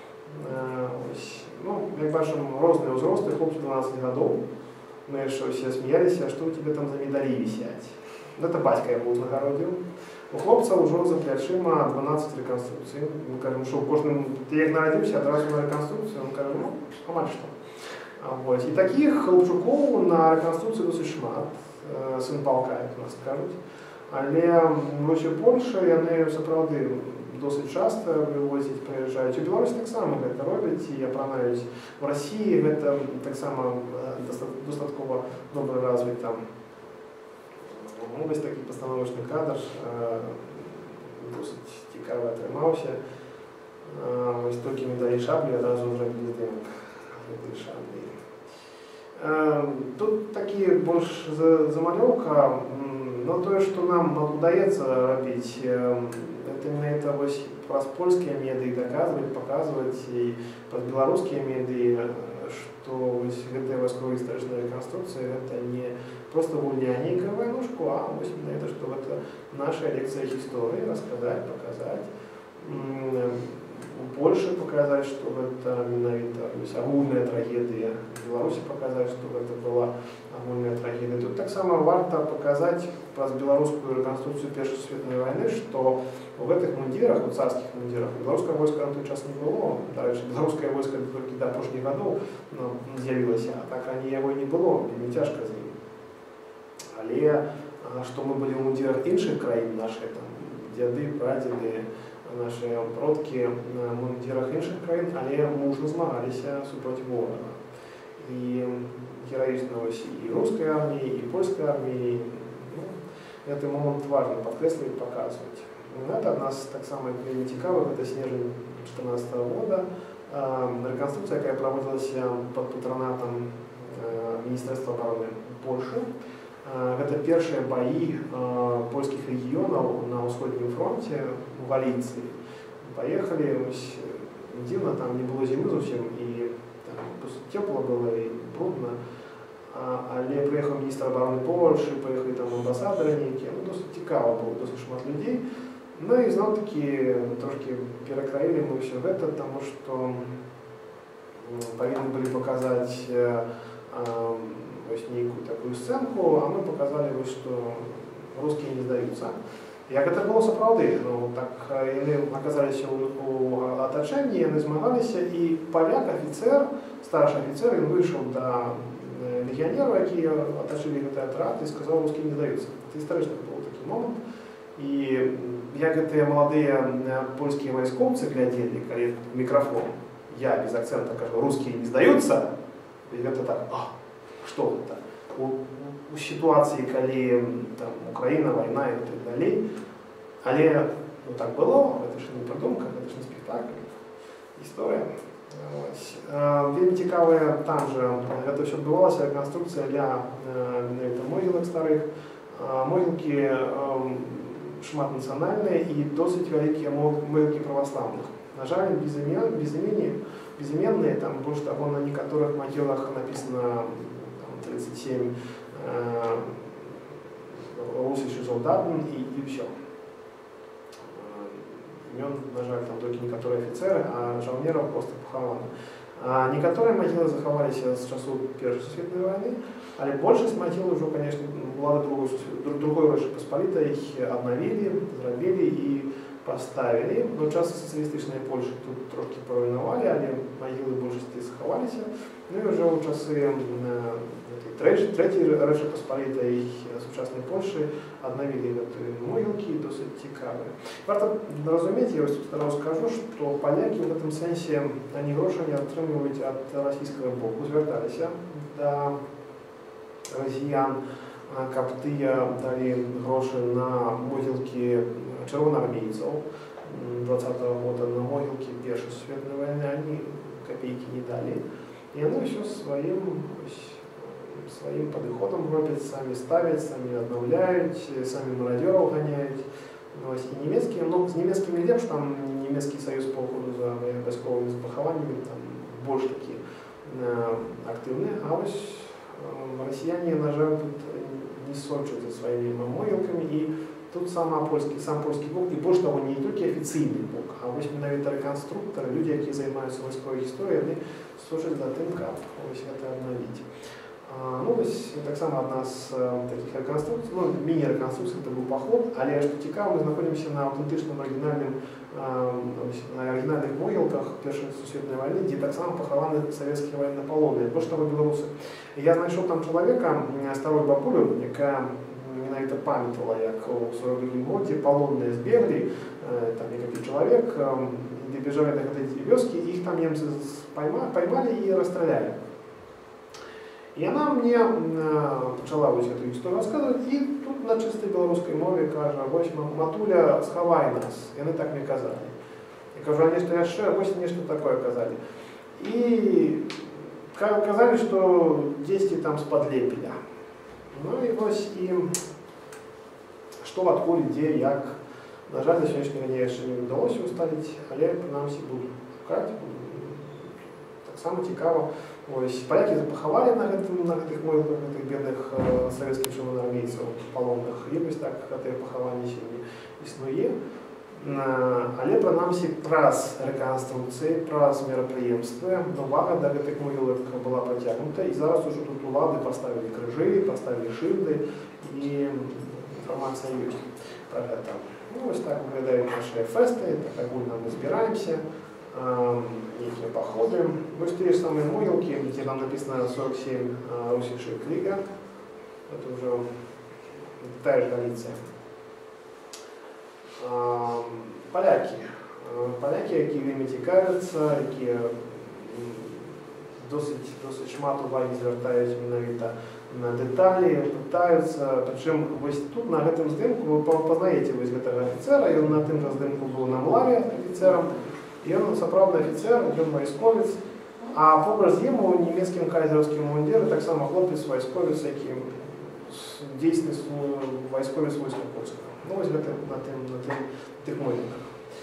Ось. Ну, як бачимо, різні узрости, хлопцю дванадцять років. Ми що всі сміялися, що у тебе там за медалі висять. Ну, це батька я був нагородив. У хлопця вже за плечима дванадцять реконструкцій. Ми кажемо, що кожним, ти як народився, одразу на реконструкцію, він каже, ну, а мать що. Ось. І таких хлопчуків на реконструкцію досить шмат. Син полка, як нас кажуть. Але в Польщі вони, справді, досить часто вивозять, приїжджають. У Білорусі так само це роблять і опранають. В Росії це так само достатково добре розвито. Ось такий постановочний кадр, досить цікаво отримався. Ось тільки медалі шаблі, одразу зробили як шаблі. Тут такі більш замальовка. Но то, что нам удается робить, это именно это про польские медии доказывать, показывать, и про белорусские медии, что эта войсково-историческая реконструкция это не просто гуляние к войнушку, а именно это, что это наша лекция истории, рассказать, показать. у Польши показать, что это менавіта агульная трагедия, в Беларуси показать, что это была агульная трагедия. Тут так само варто показать про белорусскую реконструкцию Первой сусветной войны, что в этих мундирах, у царских мундирах, белорусское войско на той час не было. Дальше белорусское войско только до прошлых годов ну, з'явилось, а так ранее его и не было, вельми тяжко з ним. Але что мы были в мундирах інших країн, наши там, деды, прадеды, наши продки в мундирах інших країн, але мужно змагалися супроти ворога. И героизм и русской армии, и польской армии, ну, этот момент важно подкресливать, показывать. Это одна з так само вельми цікавих, это снежень две тысячи четырнадцатого года, реконструкция, яка проводилася под патронатом Министерства обороны Польши. Это первые бои польских регионов на Усходнем фронте в Галиции. Поехали, дивно, там не было зимы совсем, и там тепло было, и трудно. Але приїхав міністр оборони Польщі, поїхали там амбасадори які, ну досить цікаво було, досить шмат людей. Ну і знов таки трошки перекроили мы все это, потому что повинны были показать э, э, некую такую сценку, а мы показали, что русские не сдаются. Як это было сапраўды, ну так яны оказались у, у оточения, яны змагалися, и поляк, офицер, старший офицер, он вышел до легионеров, которые отошли этот отряд, и сказал, русские не сдаются. Это исторично был такой момент. И як гэтыя молодые польские войсковцы глядели, коли в микрофон, я без акцента кажу, русские не сдаются, и это так, а, что это? У, у ситуации, коли там, Украина, война и так далее, але ну, так было, это же не придумка, это же не спектакль, история. Вельмі цікавая, там же это все отбывалась реконструкция для э, могилок старых, могилки э, шматнациональные и досить великие могилки православных. На жаль, безименные, там больше того, на некоторых могилах написано там, тридцать семь э, русских солдат и, и все. Имен, на жаль, там только некоторые офицеры, а жаўнеров просто похованы. А некоторые могилы заховались с часу Первой сусветной войны, але большасць могил уже, конечно, была другой, другой Речи Посполитой, их обновили, зробили и поставили. Но часто социалистичные Польши тут трошки поруйнували, але могилы большасці заховались. Ну и уже у часы Третьей Речи Посполитой сучасной Польши обновили эти могилки, досить цікавые. Варто разуметь, я тут сразу скажу, что поляки в этом сенсе, они гроши не отримують от российского боку, звертались до россиян, каб тыя дали гроши на могилки червоноармейцев двадцатого года, на могилки Первой сусветной войны, они копейки не дали. И они еще своим, своим подходом робят, сами ставят, сами обновляют, сами мародеров гоняют. И немецкие, но с немецкими лепш, там немецкий союз по уходу за военно-войсковыми похованиями там больше такие э, активные, а вот э, россияне, на жаль, тут не сочат за своими могилками, и тут сам польский, сам польский бок, и больше того, не только официальный бок, а вот именно реконструкторы, люди, которые занимаются войсковой историей, они сочат за тем, как это обновить. А, ну, ось так само одна з э, таких реконструкций, ну, мини-реконструкций, это был поход, але что цікаво, мы находимся на аутентичном оригинальном, э, на оригинальных могилках Первой сусветной войны, где так само похованы советские военнополонные, больше того, белорусы. И я знайшов там человека, старую бабулю, яка менавіта пам'ятала, як у сорок другім году полонные збегли, э, там некалькі чоловік, э, добежали до этой вёски, и их там немцы поймали, поймали и расстреляли. И она мне э, почала ось эту историю рассказывать, и тут на чистой белорусской мове каже, ось матуля, сховай нас, и они так мне казали. Я кажу, а нечто яшчэ, ось нечто такое казали. И казали, что дзесьці там сподлепіля. Ну и ось и что, откуль, где, як. На жаль, до сьогоднішнього дня яшчэ не удалося усталіць, але прынамсі буду шукаць. Так само цікаво. Ось, поляки поховали на, гэтым, на гэтых могилках, гэтых бедных э, советских червоноармейцев полонных. И ось так гэтае пахаванне сёння існуе. Але прынамсі праз рэканструкцыі, праз мерапрыемствы увага да гэтых могілак была працягнута, і зараз ужо тут улады паставілі крыжы, паставілі шыльды, і інфармацыя ёсць пра гэта. Ну, вось так выглядаюць нашыя фэсты, так агульна мы збіраемся, нейкія паходы. Вось тыя ж самыя могілкі, дзе там напісана сорок семь русічых кліга, это ўжо тая ж Галіцыя. Палякі. Палякі, якія вельмі цікавяцца, якія досыць, досыць шмат увагі звяртаюць менавіта на дэталі, пытаюцца, прычым вось тут на гэтым здымку вы пазнаеце вось гэтага афіцера, ён на тым жа здымку быў на млаве афіцерам, ён сапраўдны афіцер, ён вайсковец, а побач з ім у нямецкім кайзераўскім мундзіры таксама хлопец вайсковец, які дзейсны вайсковец войска польскага. Ну, вось гэта на тым, на тым, тых могілках.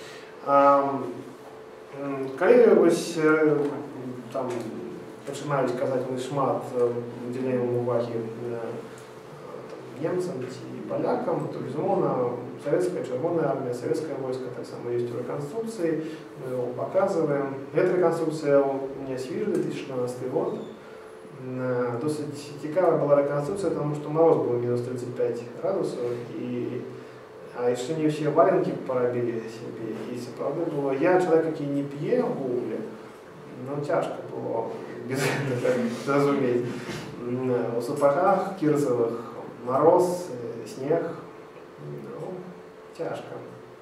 Калі вось там пачынаюць казаць, мы шмат удзяляем увагі немцам ці палякам, то, безумоўна, савецкая чырвоная армія, савецкае войска таксама ёсць у рэканструкцыі, мы яго паказваем. Гэта рэканструкцыя ў Свіжу, две тысячи двенадцатый год. Досыць цікавая была рэканструкцыя, таму што мароз быў мінус тридцать пять градусаў, і а яшчэ не ўсе валенкі парабілі сябе, і сапраўды было. Я чалавек, які не п'е ўвогуле, ну цяжка было без гэтага зразумець. У сапагах кірзавых мароз, снег, ну, цяжка.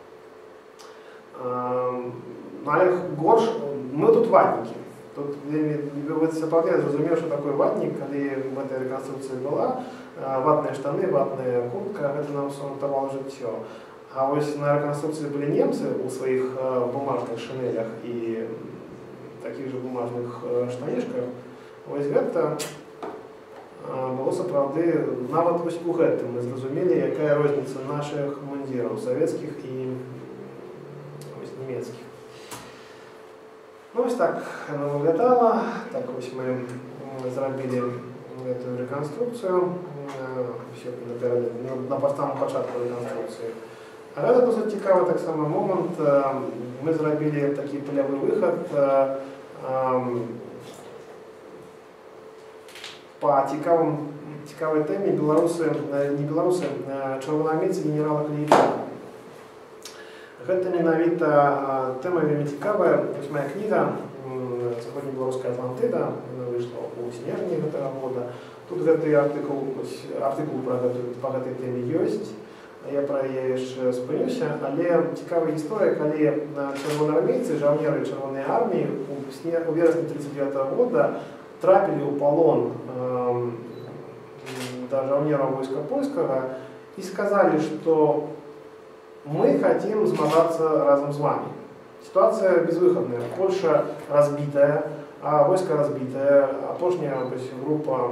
Але горш, мы тут ватнікі. Тут вельмі сапраўды я зразумеў, што такое ватнік, калі в этой рэканструкцыі была, ватныя штаны, ватная куртка, гэта нам сунтавала жыццё. А вось на рэканструкцыі былі немцы ў сваіх бумажных шинелях і такіх жа бумажных штанішках. Вось гэта было сапраўды, нават вось у гэтым мы зразумелі, якая розніца нашых мундзіраў, савецкіх і нямецкіх. Ну, вось так яно выглядала, так вось мы зрабілі эту рэканструкцыю, на самом пачатку рэканструкцыі. А гэта досыць цікавы таксама момант, мы зрабілі такі палявы выхад па цікавай тэме беларусы, не беларусы, чырвонаармейцы генерала Клеіча. Гэта менавіта тэма вельмі цікавая. Вось моя кніга «Заходнебеларуская Атлантыда», яна выйшла ў снежні гэтага года. Тут гэты артыкул, артыкул пра гэтай тэме ёсць. Я пра яе яшчэ спынюся, але цікавая гісторыя, калі чырвонаармейцы, жаўнеры чырвонай арміі у верасні тридцать девятого года трапілі ў палон да жаўнераў войска польскага і сказалі, што мы хотим змагаться разом с вами. Ситуация безвыходная. Польша разбитая, а войска разбитая. Апошняя группа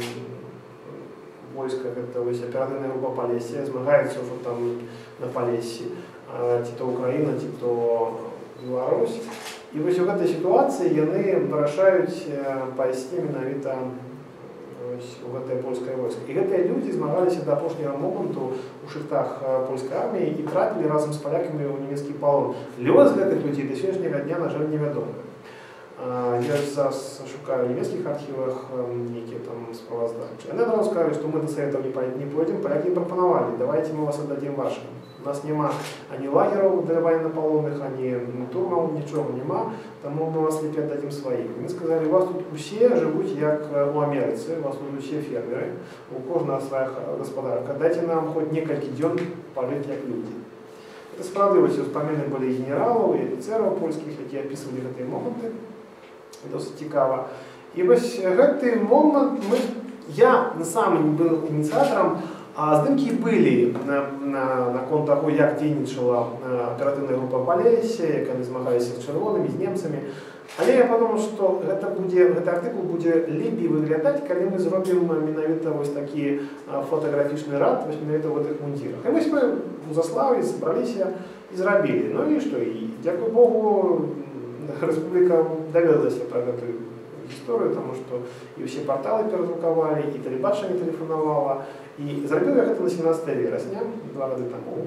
войска, это оперативная группа Полесья, змагается уже там на Полесье. Ці то Украина, ці то Беларусь. И в этой ситуации яны вырашаюць пайсці менавіта у гэтае польскае войска. І гэтыя людзі змагаліся да апошняга моманту у шыхтах польскай арміі і трапілі разам з палякамі ў нямецкі палон. Лёс гэтых людзей да сённяшняга дня, на жаль, невядомы. Я зараз шукаю ў нямецкіх архівах нейкія там справаздачы. Яны адразу скажуць, што мы да саветаў не пойдзем, палякі прапанавалі, давайте мы вас аддадзім вашым. У нас няма ані лагераў для военнопалонных, ані турмаў, нічога няма, таму мы вас лепей аддадзім сваім. Мы сказалі, у вас тут усе жывуць як у Амерыцы, у вас тут усе фермеры, у кожнага свая гаспадарка. Дайце нам хоць некалькі дзён пажыць як людзі. Это справды вось успаміны былі генералаў і афіцэраў польскіх, якія апісвалі гэтыя моманты. Досыць цікава. І вось гэты момант мы, я сам не быў ініцыятарам, а здымкі былі наконт таго, як дзейнічала аператыўная група Полесья, як яны змагаліся з чырвонымі, з немцамі. Але я падумаў, што гэта будзе, гэты артыкул будзе лепей выглядаць, калі мы зробім менавіта вось такі фотаграфічны рад вось менавіта ў гэтых мундзірах. І вось мы у Заслаўі сабраліся і зрабілі. Ну і што, і дзякуй Богу, рэспубліка даведалася пра гэтую гісторыю, таму што і ўсе парталы перадрукавалі, і тэлебачанне тэлефанавала. І зрабіў я гэта на семнадцатое верасня, два гады таму.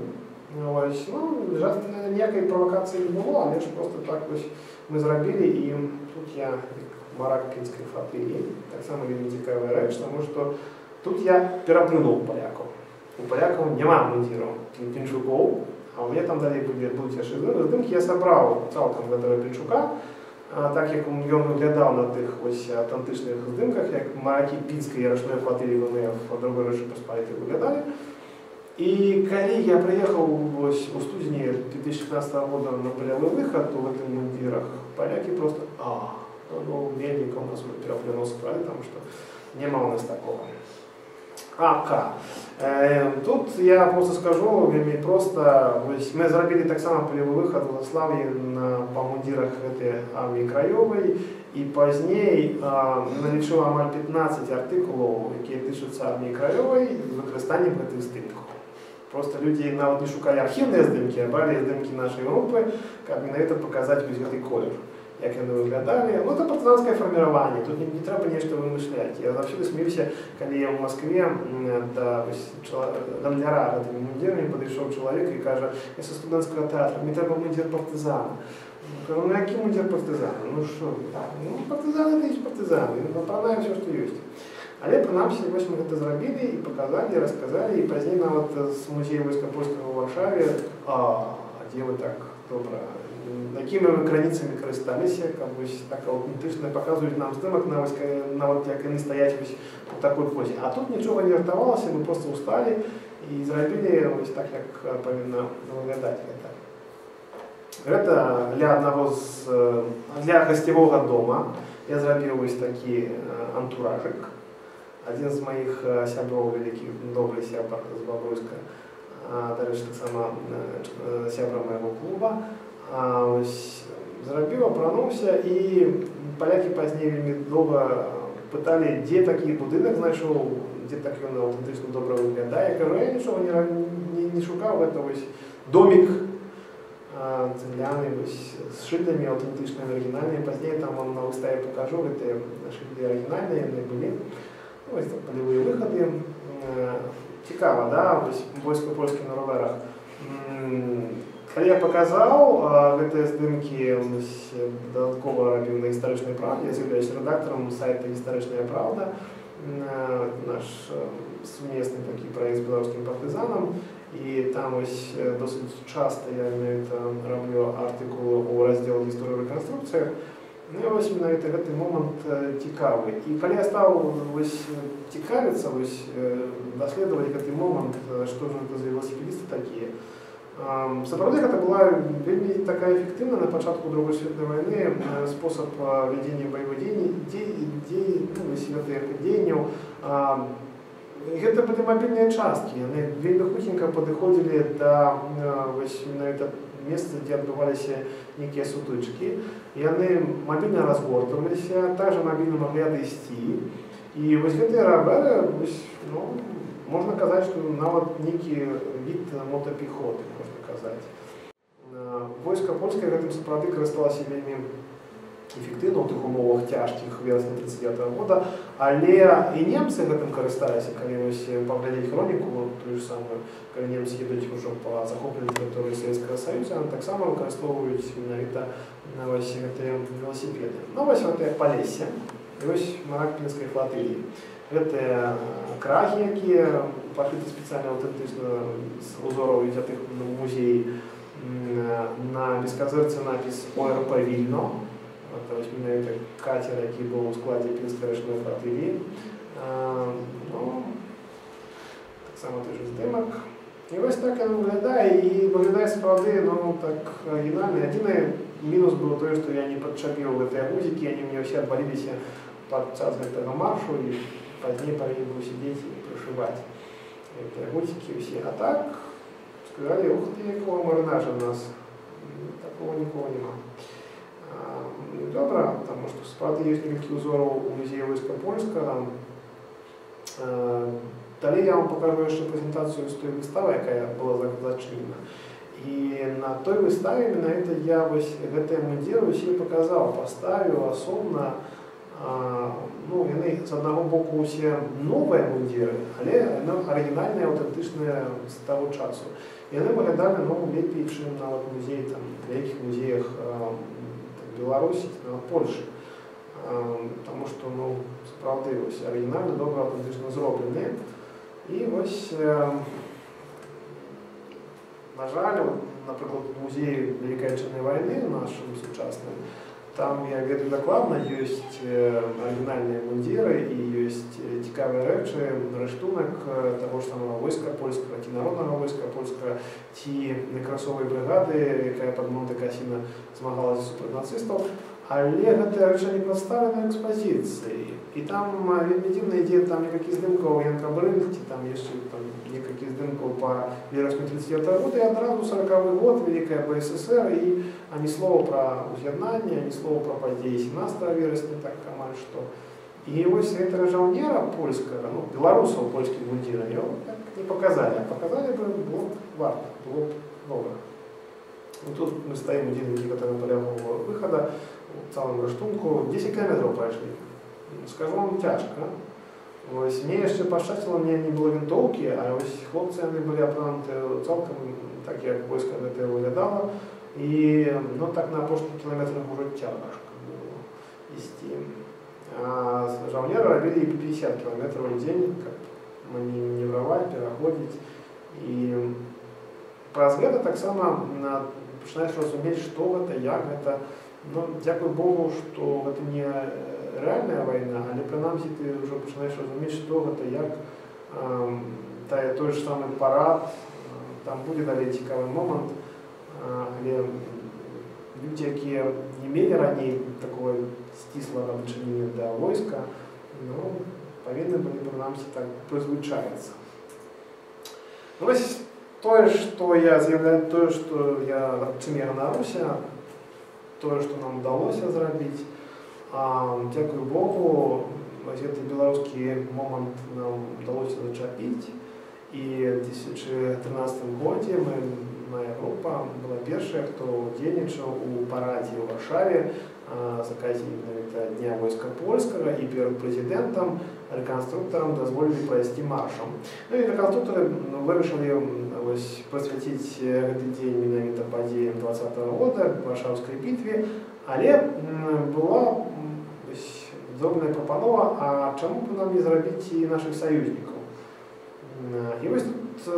Ось, ну, ніякої провокації не було, але ж просто так ось ми зробили, і тут я, як Марак Кінської флотилії, так само він цікава реч, тому що тут я переплюнув поляков. У поляков нема мундиру пінчуков, а у мене там далі будуть аж здимки, я зібрав цілком этого пінчука, так як він виглядав на тих ось атлантичних здимках, як мараки Пінської річної флотилії вони в Другій Речі Посполитій виглядали. І коли я приїхав ось у студені дві тисячі шістнадцятого року на полевой выход в этих мундирах, поляки просто, а, ну, медненько у нас переплюнул справи, потому что нема у нас такого. Ака. Е, тут я просто скажу, мені просто, ось ми зробили так само полевой выход в Славі по мундирах армії Краєвої, і пізніше налічив амаль п'ятнадцять артикулів, які тичуться армії Краєвої з використанням цих здимків. Просто люди навіть не шукали архівні здимки, а брали здимки нашої групи, як на це показати ось цей колір, як вони виглядали. Ну, це партизанське формування, тут не, не треба нічого вимишляти. Я завжди сміявся, коли я в Москві до гандляра цими мундирами підійшов чоловік і каже, я зі студентського театру, мені треба мундир партизана. Я кажу, ну який мундир партизана? Ну що, ну партизани – це і партизани, виправляємо все, що є. Але принаймні ось ми це зробили і показали, розказали, і пізніше навіть з музею війська польського в Варшаві, а, а де ви так добре, якими ви границями користалися, так аутентично показують нам здимок, навіть як вони стоять ось у такій позі. А тут нічого не вартувалося, ми просто устали і зробили ось так, як повинно виглядати. Це для одного з, для гостєвого дому я зробив ось такий антуражик. Один з моїх сябров великих, добрий сябр з Бобруйська, до речі, так само сябра моєго клуба, ось зробив, опранувся, і поляки пізніше вельми довго питали, де такий будинок знайшов, де так він аутентично добре виглядає. Я кажу, я нічого не, не, не шукав, це ось домик цегляний, ось з шильдами аутентичними, оригінальними. Пізніше там вам на виставі покажу, це шильди оригінальні, вони були. Ось так полеві виходи. Цікаво, да? Ось військо польське на роверах. Коли я показав ці здимки, ось додатково робив на «Історичній правді», я з'являюсь редактором сайту «Історична правда», наш сумісний такий проєкт з білоруським партизаном. І там ось досить часто я роблю артикули у розділі «Історія реконструкції». Ну і ось навіть цей момент цікавий. І коли я став ось цікавитися, ось досліджувати цей момент, що ж це за велосипедисти такі, справді це була вельми така ефективна на початку Другої світової війни спосіб ведення бойових дій, ну, діянь. Це були мобільні частки, вони вельми хутенько підходили до ось навіть место, где отбывались некие сутычки, и они мобильно разгортывались, также мобильно могли отвести. И вот эти роберы, ну, можно сказать, что навод некий вид мотопехоты, можно сказать. Войско польское в этом справді користалося вельми ефективно в тих умовах тяжких вересня тридцять дев'ятого года, але і німці цим користалися, коли ось поглядіть хроніку, ту ж саму, коли німці їдуть вже по захопленій території Совєтського Союзу, вони так само використовують навіть ось ці велосипеди. Ну ось це Полісся, і ось Марак Кінської флотилії. Це краги, які пошиті спеціально аутентично з узорів взятих в музеї. На безкозирці напис «О Р П Вільно». Ось мене катер, який був у складі Пінської річної флотилії. Ну, так само теж здимок. І ось так він виглядає, і виглядає справді, ну, так оригінально. Єдиний мінус був той, що я не підчепив в ці гузики, вони мені всі відвалилися під час цього маршу, і пізніше повинен був сидіти і пришивати ці гузики всі. А так, сказали, ух ти, якого маринажа у нас, такого нікого нема. Добре, тому що справді є кілька узорів у музеї війська польського. Далі я вам покажу ще презентацію з тої вистави, яка була зачинена. І на той виставі, іменно я ось ці мундири всі показав, поставив особливо Ну, яны з аднаго боку усе новыя мундзіры, але яны арыгінальныя, аўтэнтычныя з таго часу. Яны выглядалі ну, лепей, чым нават музей там, в вялікіх музеях Беларусі, нават Польшы. Таму што ну, сапраўды арыгінальна добра аўтэнтычна зробленыя. І вось, на жаль, напрыклад, у музеі Вялікай Адчайнай вайны нашым сучасным, там, я ведаю дакладна, ёсць арыгінальныя мундзіры і ёсць цікавыя рэчы, рыштунак таго ж самага войска польскага, ці народнага войска польскага, ці некрасовай брыгады, якая пад Монте-Касіна змагалася супраць нацыстаў. Але гэтыя рэчы не прадставлены экспазіцыі. І там вельмі дзіўна ідзе там некалькі здымкаў Янка Брыль, ці там яшчэ там некалькі здымкаў па верасню тридцать девятого года, і адразу сороковой год, Великая БССР, і ані слова пра уз'яднанне, ані слова пра падзеі семнадцатого верасня, так амаль што. І вось гэтага жаўнера польскага, ну, беларусаў польскім мундзірам, яго так не паказалі, а паказалі бы было б варта, было б добра. Ну, тут мы стаім у дзельнікі, который палявого выхада, у цалым рыштунку, десять километров прайшлі. Скажу вам, цяжка. Вось, мне яшчэ пашчасціла, мне не было вінтоўкі, а вось хлопцы яны былі апрануты цалкам, так як войска гэтае выглядала. І ну, так на апошніх кіламетрах ужо цяжка было ісці. А жаўнеры рабілі пятьдесят километров в дзень, каб маневраваць, пераходзіць. І праз гэта таксама пачынаеш разумець, што гэта, як гэта. Ну, дзякуй Богу, што гэта не рэальная вайна, але прынамсі ты ўжо пачынаеш разумець, што гэта, як э, той ж самы парад, там будзе далей цікавы момант, э, але людзі, якія не мелі раней такого сціслага дачынення да войска, ну, павінны былі прынамсі так прызвычаіцца. Ну, вось тое, што я з'яўляю, тое, што я, чым я ганаруся, тое, што нам удалося зрабіць. А, дзякуй Богу, гэты беларускі момант нам удалося зачапіць. І ў две тысячи тринадцатым годзе мы, моя група была першая, хто удзельнічаў у парадзе ў Варшаве з аказіі менавіта Дня войска польскага, і перад прэзідэнтам рэканструктарам дазволілі прайсці маршам. Ну і рэканструктары вырашылі вось, прысвяціць гэты дзень менавіта падзеям двадцатого года, Варшаўскай бітве, але была вось, зроблена прапанова, а чаму б нам не зрабіць і нашых саюзнікаў. І вось тут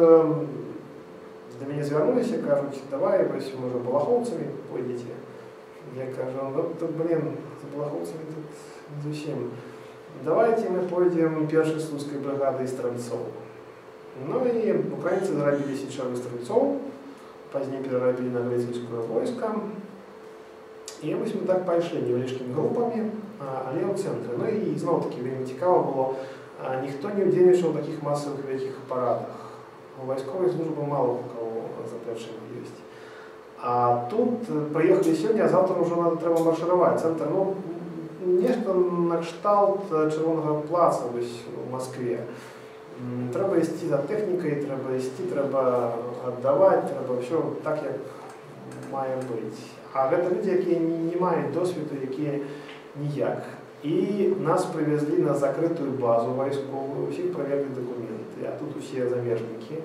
да мяне звярнуліся, кажуць, давай, вось, можа, балахоўцамі пойдзеце. Я кажу, ну, тут, блин, з балахоўцамі тут не зусім. Давайте мы пойдем першай слуцкай брыгадой стральцоў. Ну і украінцы зрабілі сечавых стральцоў, пазней перарабілі на грэцкае войска. І вось мы так пайшлі невялічкімі групамі, але ў цэнтры. Ну і зноў-такі вельмі цікава было, ніхто не ўдзельнічаў у такіх масавых вялікіх парадах. У вайсковай службы мала у кого за плячыма ёсць. А тут прыехалі сёння, а завтра ўжо надо трэба маршыраваць. Цэнтр, ну, нешта на кшталт Чырвонага плаца вось у Маскве. Трэба ісці за тэхнікай, трэба ісці, трэба аддаваць, трэба ўсё так, як мае быць. А гэта людзі, якія не маюць досведу, якія ніяк. І нас прывезлі на закрытую базу вайсковую, усіх праверылі дакументы, а тут усе замежнікі.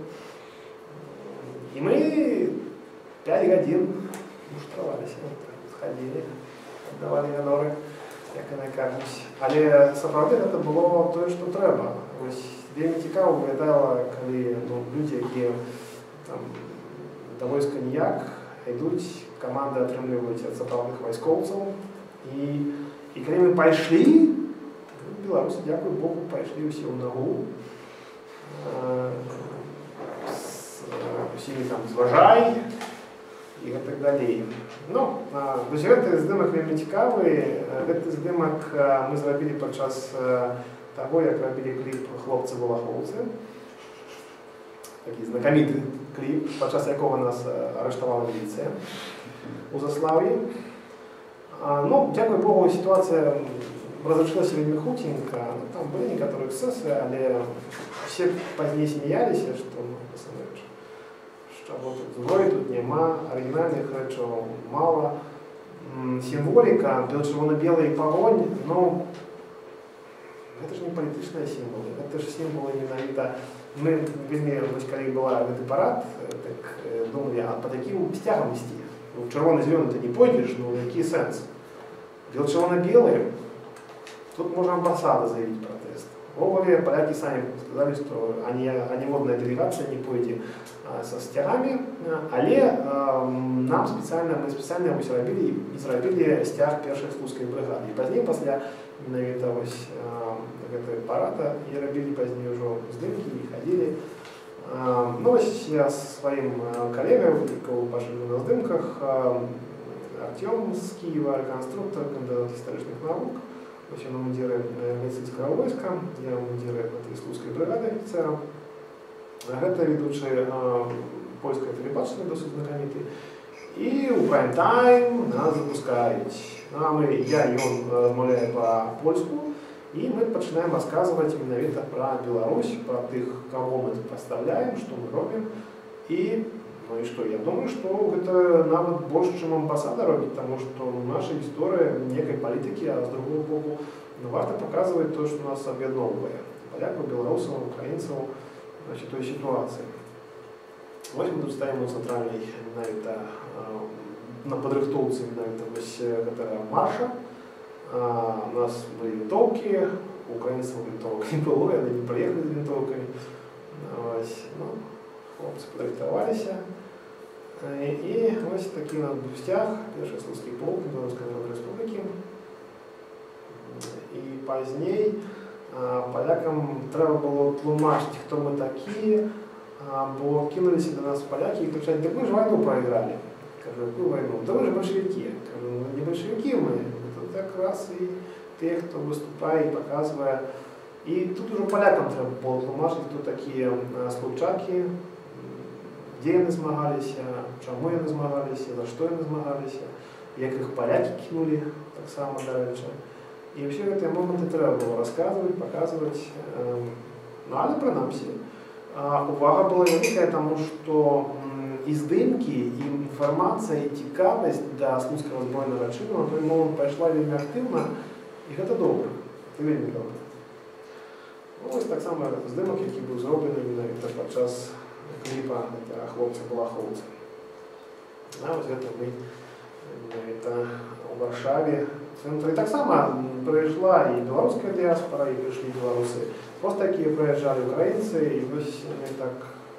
І мы пять гадзін муштраваліся, схадзілі, аддавалі ганоры, як яны кажуць. Але сапраўды гэта было тое, што трэба. Вось вельмі цікава выглядала, калі ну, людзі, якія там, да войска ніяк, ідуць, каманды атрымліваюць ад сапраўдных вайскоўцаў. І, і калі мы пайшлі, беларусы, дзякуй Богу, пайшлі ўсе ў нагу. Усімі там зважай і гэтак далей. Ну, вось гэты здымак вельмі цікавы. Гэты здымак мы зрабілі падчас таго, як рабілі кліп «Хлопцы-балахоўцы». Такі знакаміты кліп, падчас якога нас арыштавала міліцыя у Заслаўі. Ну, дзякуй Богу, ситуация разрешилась вельмі хутенько. Там были некоторые эксцессы, але все позднее смеялись, что, ну, что вот зброї тут нема, оригинальных рэчаў мало. символика, червоно-белый погонь, но это же не политичные символы, это же символы менавіта. Мы, вельмі, коли была гэты парад, так думали, а по таким стягам ісці? В червоно-зеленый ты не пойдешь, ну який сенс? Червоно-белые, тут можно амбассада заявить протест. В Оголе поляки сами сказали, что они, они водная делегация, не пойдет а, со стягами, але а, нам специально, мы специально его зробили, зробили стяг першей слуцкой бригады. И позднее, после менавіта ось гэтай парада, и робили позднее уже здымки, и ходили. А, ну, ось я с своим коллегой, кого пожили на здымках, а, Артем с Киева, реконструктор, кандидат исторических наук. Ось он мундиры медицинского войска, я мундиры этой слуцкой бригады офицером. Это ведущий э, польской телебачення, досить знакомитый. И у прайм-тайм нас запускают. Ну, а мы, я и он размовляем по-польску, и мы начинаем рассказывать именно про Беларусь, про тех, кого мы поставляем, что мы робим. И ну и что? Я думаю, что это нават больше, чем амбассада робит, потому что наша история некой политики, а с другого боку, ну, важно показывать то, что нас объединяет. Поляков, белорусов, украинцев, значит, той ситуации. Вот мы тут стоим на центральной, на это, на подрыхтовце, на это марша. У нас были винтовки, у украинцев винтовок не было, они не приехали с винтовками. Ну, хлопцы подрыхтовались. И, и ось такий на бустях, перший слуцкий полк Белорусской Народной Республики. И позднее а, полякам треба було тлумачити, хто ми такі, а, бо кинулися до нас поляки і кричать: так ми ж війну проіграли. Кажу, яку війну? Да ви ж большевики. Кажу, ну не большевики ми, це якраз і ті, хто виступає і показує. І тут уже полякам треба було тлумачити, хто такі а, случаки, де вони змагалися, чому вони змагалися, за що вони змагалися, як їх поляки кинули, так само, до речі. І всі ці моменти треба було розказувати, показувати. Ну, але принаймні, увага була велика, тому що і здимки, і інформація, і цікавість для Слуцького збройного чину на той момент пішла вельми активно, і це добре, це вельми добре. Ось так само здимок, який був зроблений під час кліпа «Хлопці була хлопці». А ось це ми у Варшаві. І так само прийшла і білоруська діаспора, і прийшли білоруси. Просто які приїжджали українці, і ось вони так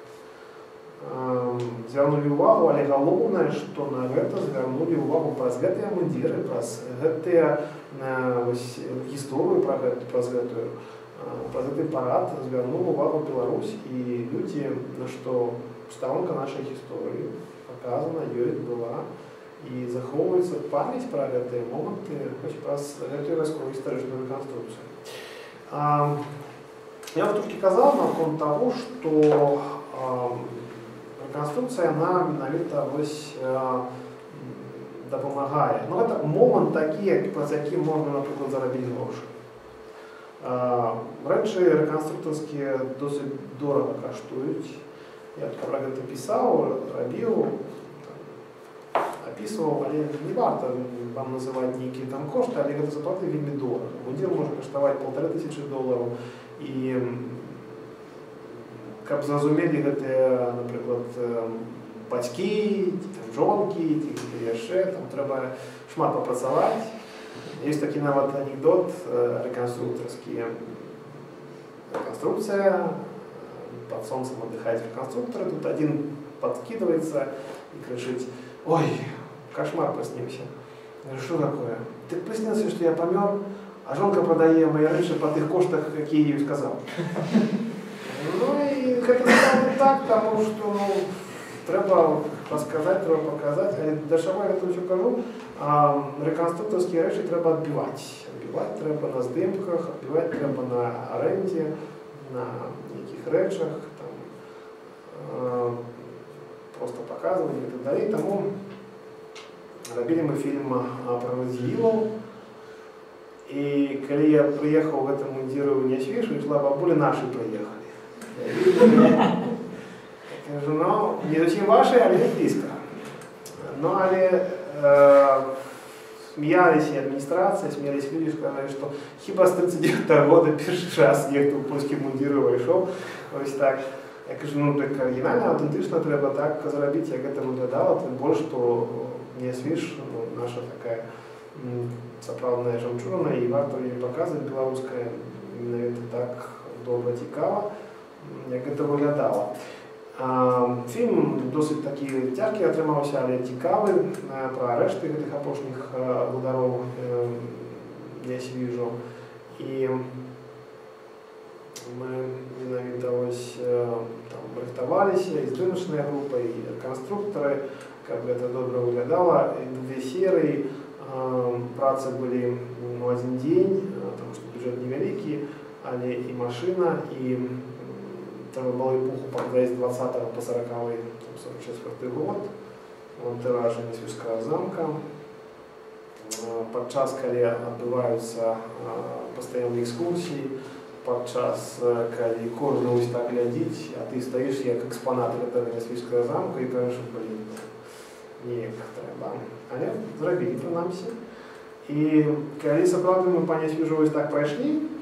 э, звернули увагу, але головне, що на це звернули увагу про ці мундири, про цю э, історію, про, про цю про цей парад звернув увагу Білорусь, і люди, що сторонка нашої історії показана, є, була. І заховується пам'ять про ці моменти хоч про цю військову історичну реконструкцію. А, я вже трошки казав на фоні того, що а, реконструкція нам навіть ось а, допомагає. Ну, це момент такий, про який можна, наприклад, заробити гроші. А, речі реконструкторські досить дорого коштують. Я про це писав, робив, описывал, але не варто вам називати ніякі там кошти, але це заплати вельми дорого. Мундир може коштувати полтори тисячі доларів. І, як зрозуміли, це, наприклад, батьки, жонки, ще, там треба шмат попрацювати. Є такий навіть анекдот реконструкторський. Реконструкція, під сонцем віддихають реконструктори, тут один подкидывается и кричит: ой, кошмар приснился. Я говорю, что такое? Ты приснился, что я помер, а жонка продає мої речі по тих коштах, які я їй сказав. Ну і це стало так, тому що ну, треба розказати, треба показати. А дешево я тут кажу, а реконструкторські речі треба відбивати. Відбивати треба на здимках, відбивати треба на оренді, на яких речах, там, просто показывали и так далее. Тому робили мы фильм про Зилов. И когда я приехал в этом мундировании свежу, и шла бабуля, наши приехали. Я кажу, ну, не зовсім ваши, але близко. Ну, але э, сміялися і адміністрація, сміялися люди, сказали, що хіба з тридцять дев'ятого года перший раз ніхто в польські мундири вийшов. Ось так. Я кажу, ну так оригінально, автентично треба так зробити, як це виглядало, тим більше, що не свіж, ну, наша така сапраўдная жемчужина, і варто її показувати, білоруська, іменно так добре цікаво, як це виглядало. Фільм досить такий тяжкий отримався, але цікавий, про арешти гэтых апошніх ударів я свіжу. І ми менавіта ось там рихтавалися, і здымачная група, і конструктори, каб гэта добра выглядала. Две серии, працы былі в один день, потому что бюджет невялікі, але і машина, і треба было эпоху показать с двадцатого по сороковой, сорок четвёртый год, антураж Несвежского замка. Подчас, калі адбываюцца пастаянныя экскурсіі, подчас, калі кожны ось так глядзіць, а ты стаіш як экспанат гэтага Несвежскага замка і кажаш, блин, неяк трэба. Але зрабілі прынамсі. І калі сапраўды мы па Несвежу ось так прайшлі,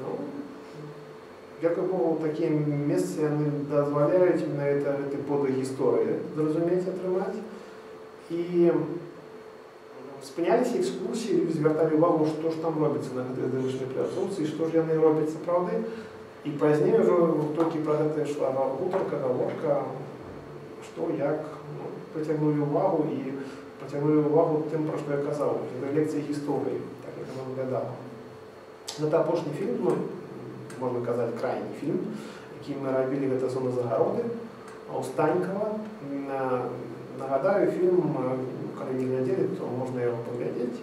дзякуй Богу, такія месцы яны дазваляюць менавіта гэты подых гісторыі зразумець, атрымаць. І спыняліся экскурсіі, люди звярталі ўвагу, што ж там робіцца на гэтай здымачнай пляцоўцы і што ж яны робяць сапраўды. І пазней ужо толькі пра гэта ішла гутарка, гаворка, што, як, ну, прыцягнулі ўвагу і прыцягнулі ўвагу тым, пра што я казаў, гэта лекцыі гісторыі, так як яна выглядала. Гэта апошні фільм, ну, можна казаць, крайні фільм, які мы рабілі, гэта «Зона загароды» у Станькава. Нагадаю, фільм, калі не глядзелі, то можна яго паглядзець.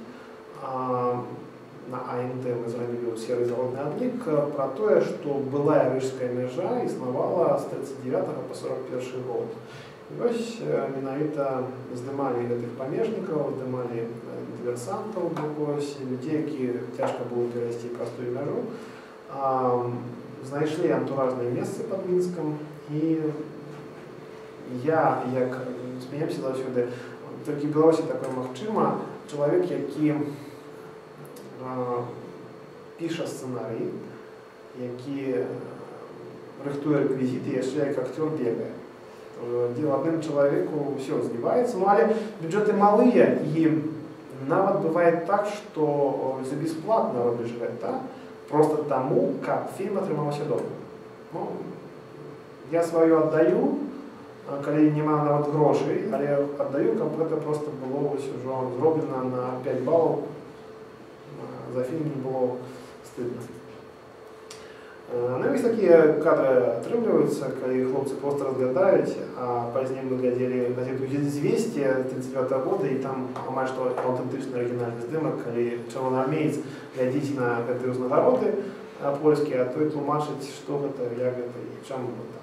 На А Н Т мы зрабілі серый заводны адлік пра тое, што былая рыжская мяжа існавала з тридцать девятого по сорок першы год. І вось менавіта здымалі гэтых памежнікаў, здымалі дыверсантаў, людзей, які цяжка было перайсці простую мяжу. Знайшлі антуражныя месцы пад Мінскам, і я, як смеемся заўсёды, толькі в Беларусі такое магчыма, чалавек, які піша сцэнарый, які рыхтуе рэквізіты, яшчэ як актёр бегае. Дзе адным чалавеку ўсё здзіваецца, ну але бюджэты малыя, і нават бывае так, што за бясплатна робіш гэта, просто таму, каб фільм атрымаўся добрым. Ну, я сваё аддаю, калі няма нават грошай, але аддаю, каб гэта просто было ўжо зроблена на пять балаў, за фільм не было стыдна. Ну, вось такія кадры атрымліваюцца, калі хлопцы просто разглядаюць, а пазней мы глядзелі газету «Известия» тридцать девятого года, і там амаль што аўтэнтычны арыгінальны здымак, калі чырвонаармеец глядзіць на гэтыя ўзнагароды польскія, а той тлумачыць, што гэта, як гэта і чаму гэта.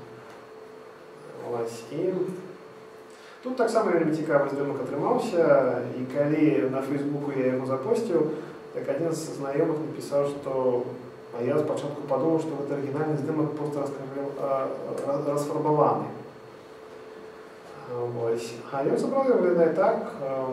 І тут таксама вельмі цікавы здымак атрымаўся, і калі на Фейсбуку я яго запосціў, так адзін з знаёмых напісаў, што а я спачатку падумаў, што гэта арыгінальны здымак проста расфарбаваны. А ён сапраўды выглядае так,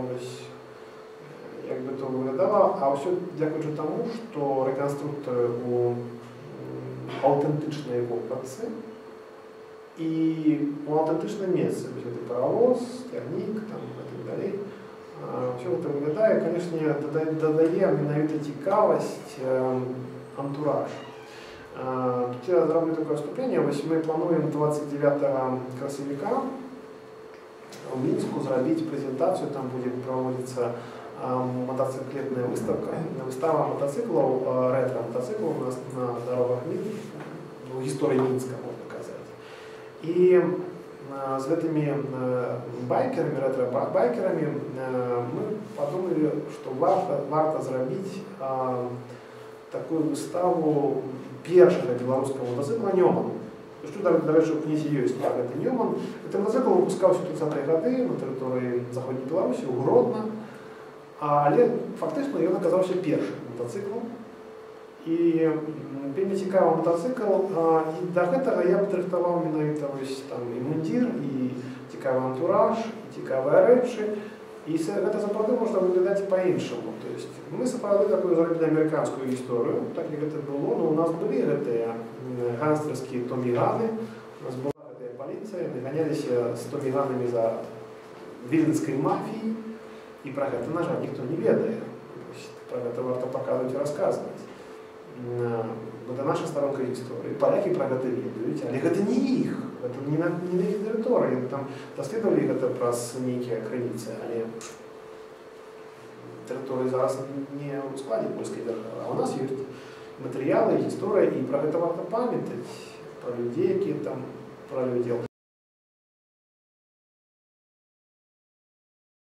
як бы то выглядала, а ўсё дзякуючы таму, што рэканструктары у аўтэнтычнай вопратцы і у аўтэнтычным месцы. Гэты паравоз, цягнік, там і так далей. Усё гэта выглядае, канешне, дадае менавіта цікавасць антураж. Тут я зроблю такое вступление. Мы плануем двадцать девятого красавіка в Мінску зрабіць прэзентацыю, там будзе праводзіцца мотоциклетная выставка, выстава мотоциклов, ретро-мотоциклов у нас на дорогах Минска, ну, гісторыі Мінска, можна казаць. І з гэтымі байкерамі, ретро-байкерамі мы подумали, што варта, варта зрабіць такую выставу першага беларускага мотоцикла «Нёман». Што, дарэчы, у кнізе ёсць пра гэты «Нёман». Гэты мотоцикл выпускаўся ў тридцатыя гады на тэрыторыі заходняй Беларусі, у Гродна, але фактычна ён аказаўся першым мотоциклом. І вельмі цікавы мотоцикл, і да гэтага я падрыхтаваў менавіта там і мундзір, і цікавы антураж, і цікавыя рэчы. І гэта сапраўды можна выглядаць па-іншаму. То есть мы сапраўды такую зрабілі амерыканскую гісторыю, так як гэта было, но у нас былі гэтыя гангстэрскія томіганы, у нас была гэтая паліцыя, яны ганяліся з томіганамі за віленскай мафіяй, і пра гэта, на жаль, ніхто не ведае. Пра гэта варта паказваць і расказваць. Гэта наша старонка гісторыі. Палякі пра гэта ведаюць, але гэта не іх. Гэта не на, не на іх тэрыторыі. Там даследавалі гэта праз нейкія крыніцы, але тэрыторыі зараз не ў складзе польскай дзяржавы. А у нас ёсць матэрыялы, гісторыя, і пра гэта варта памятаць, пра людзей, якія там правялі удзел.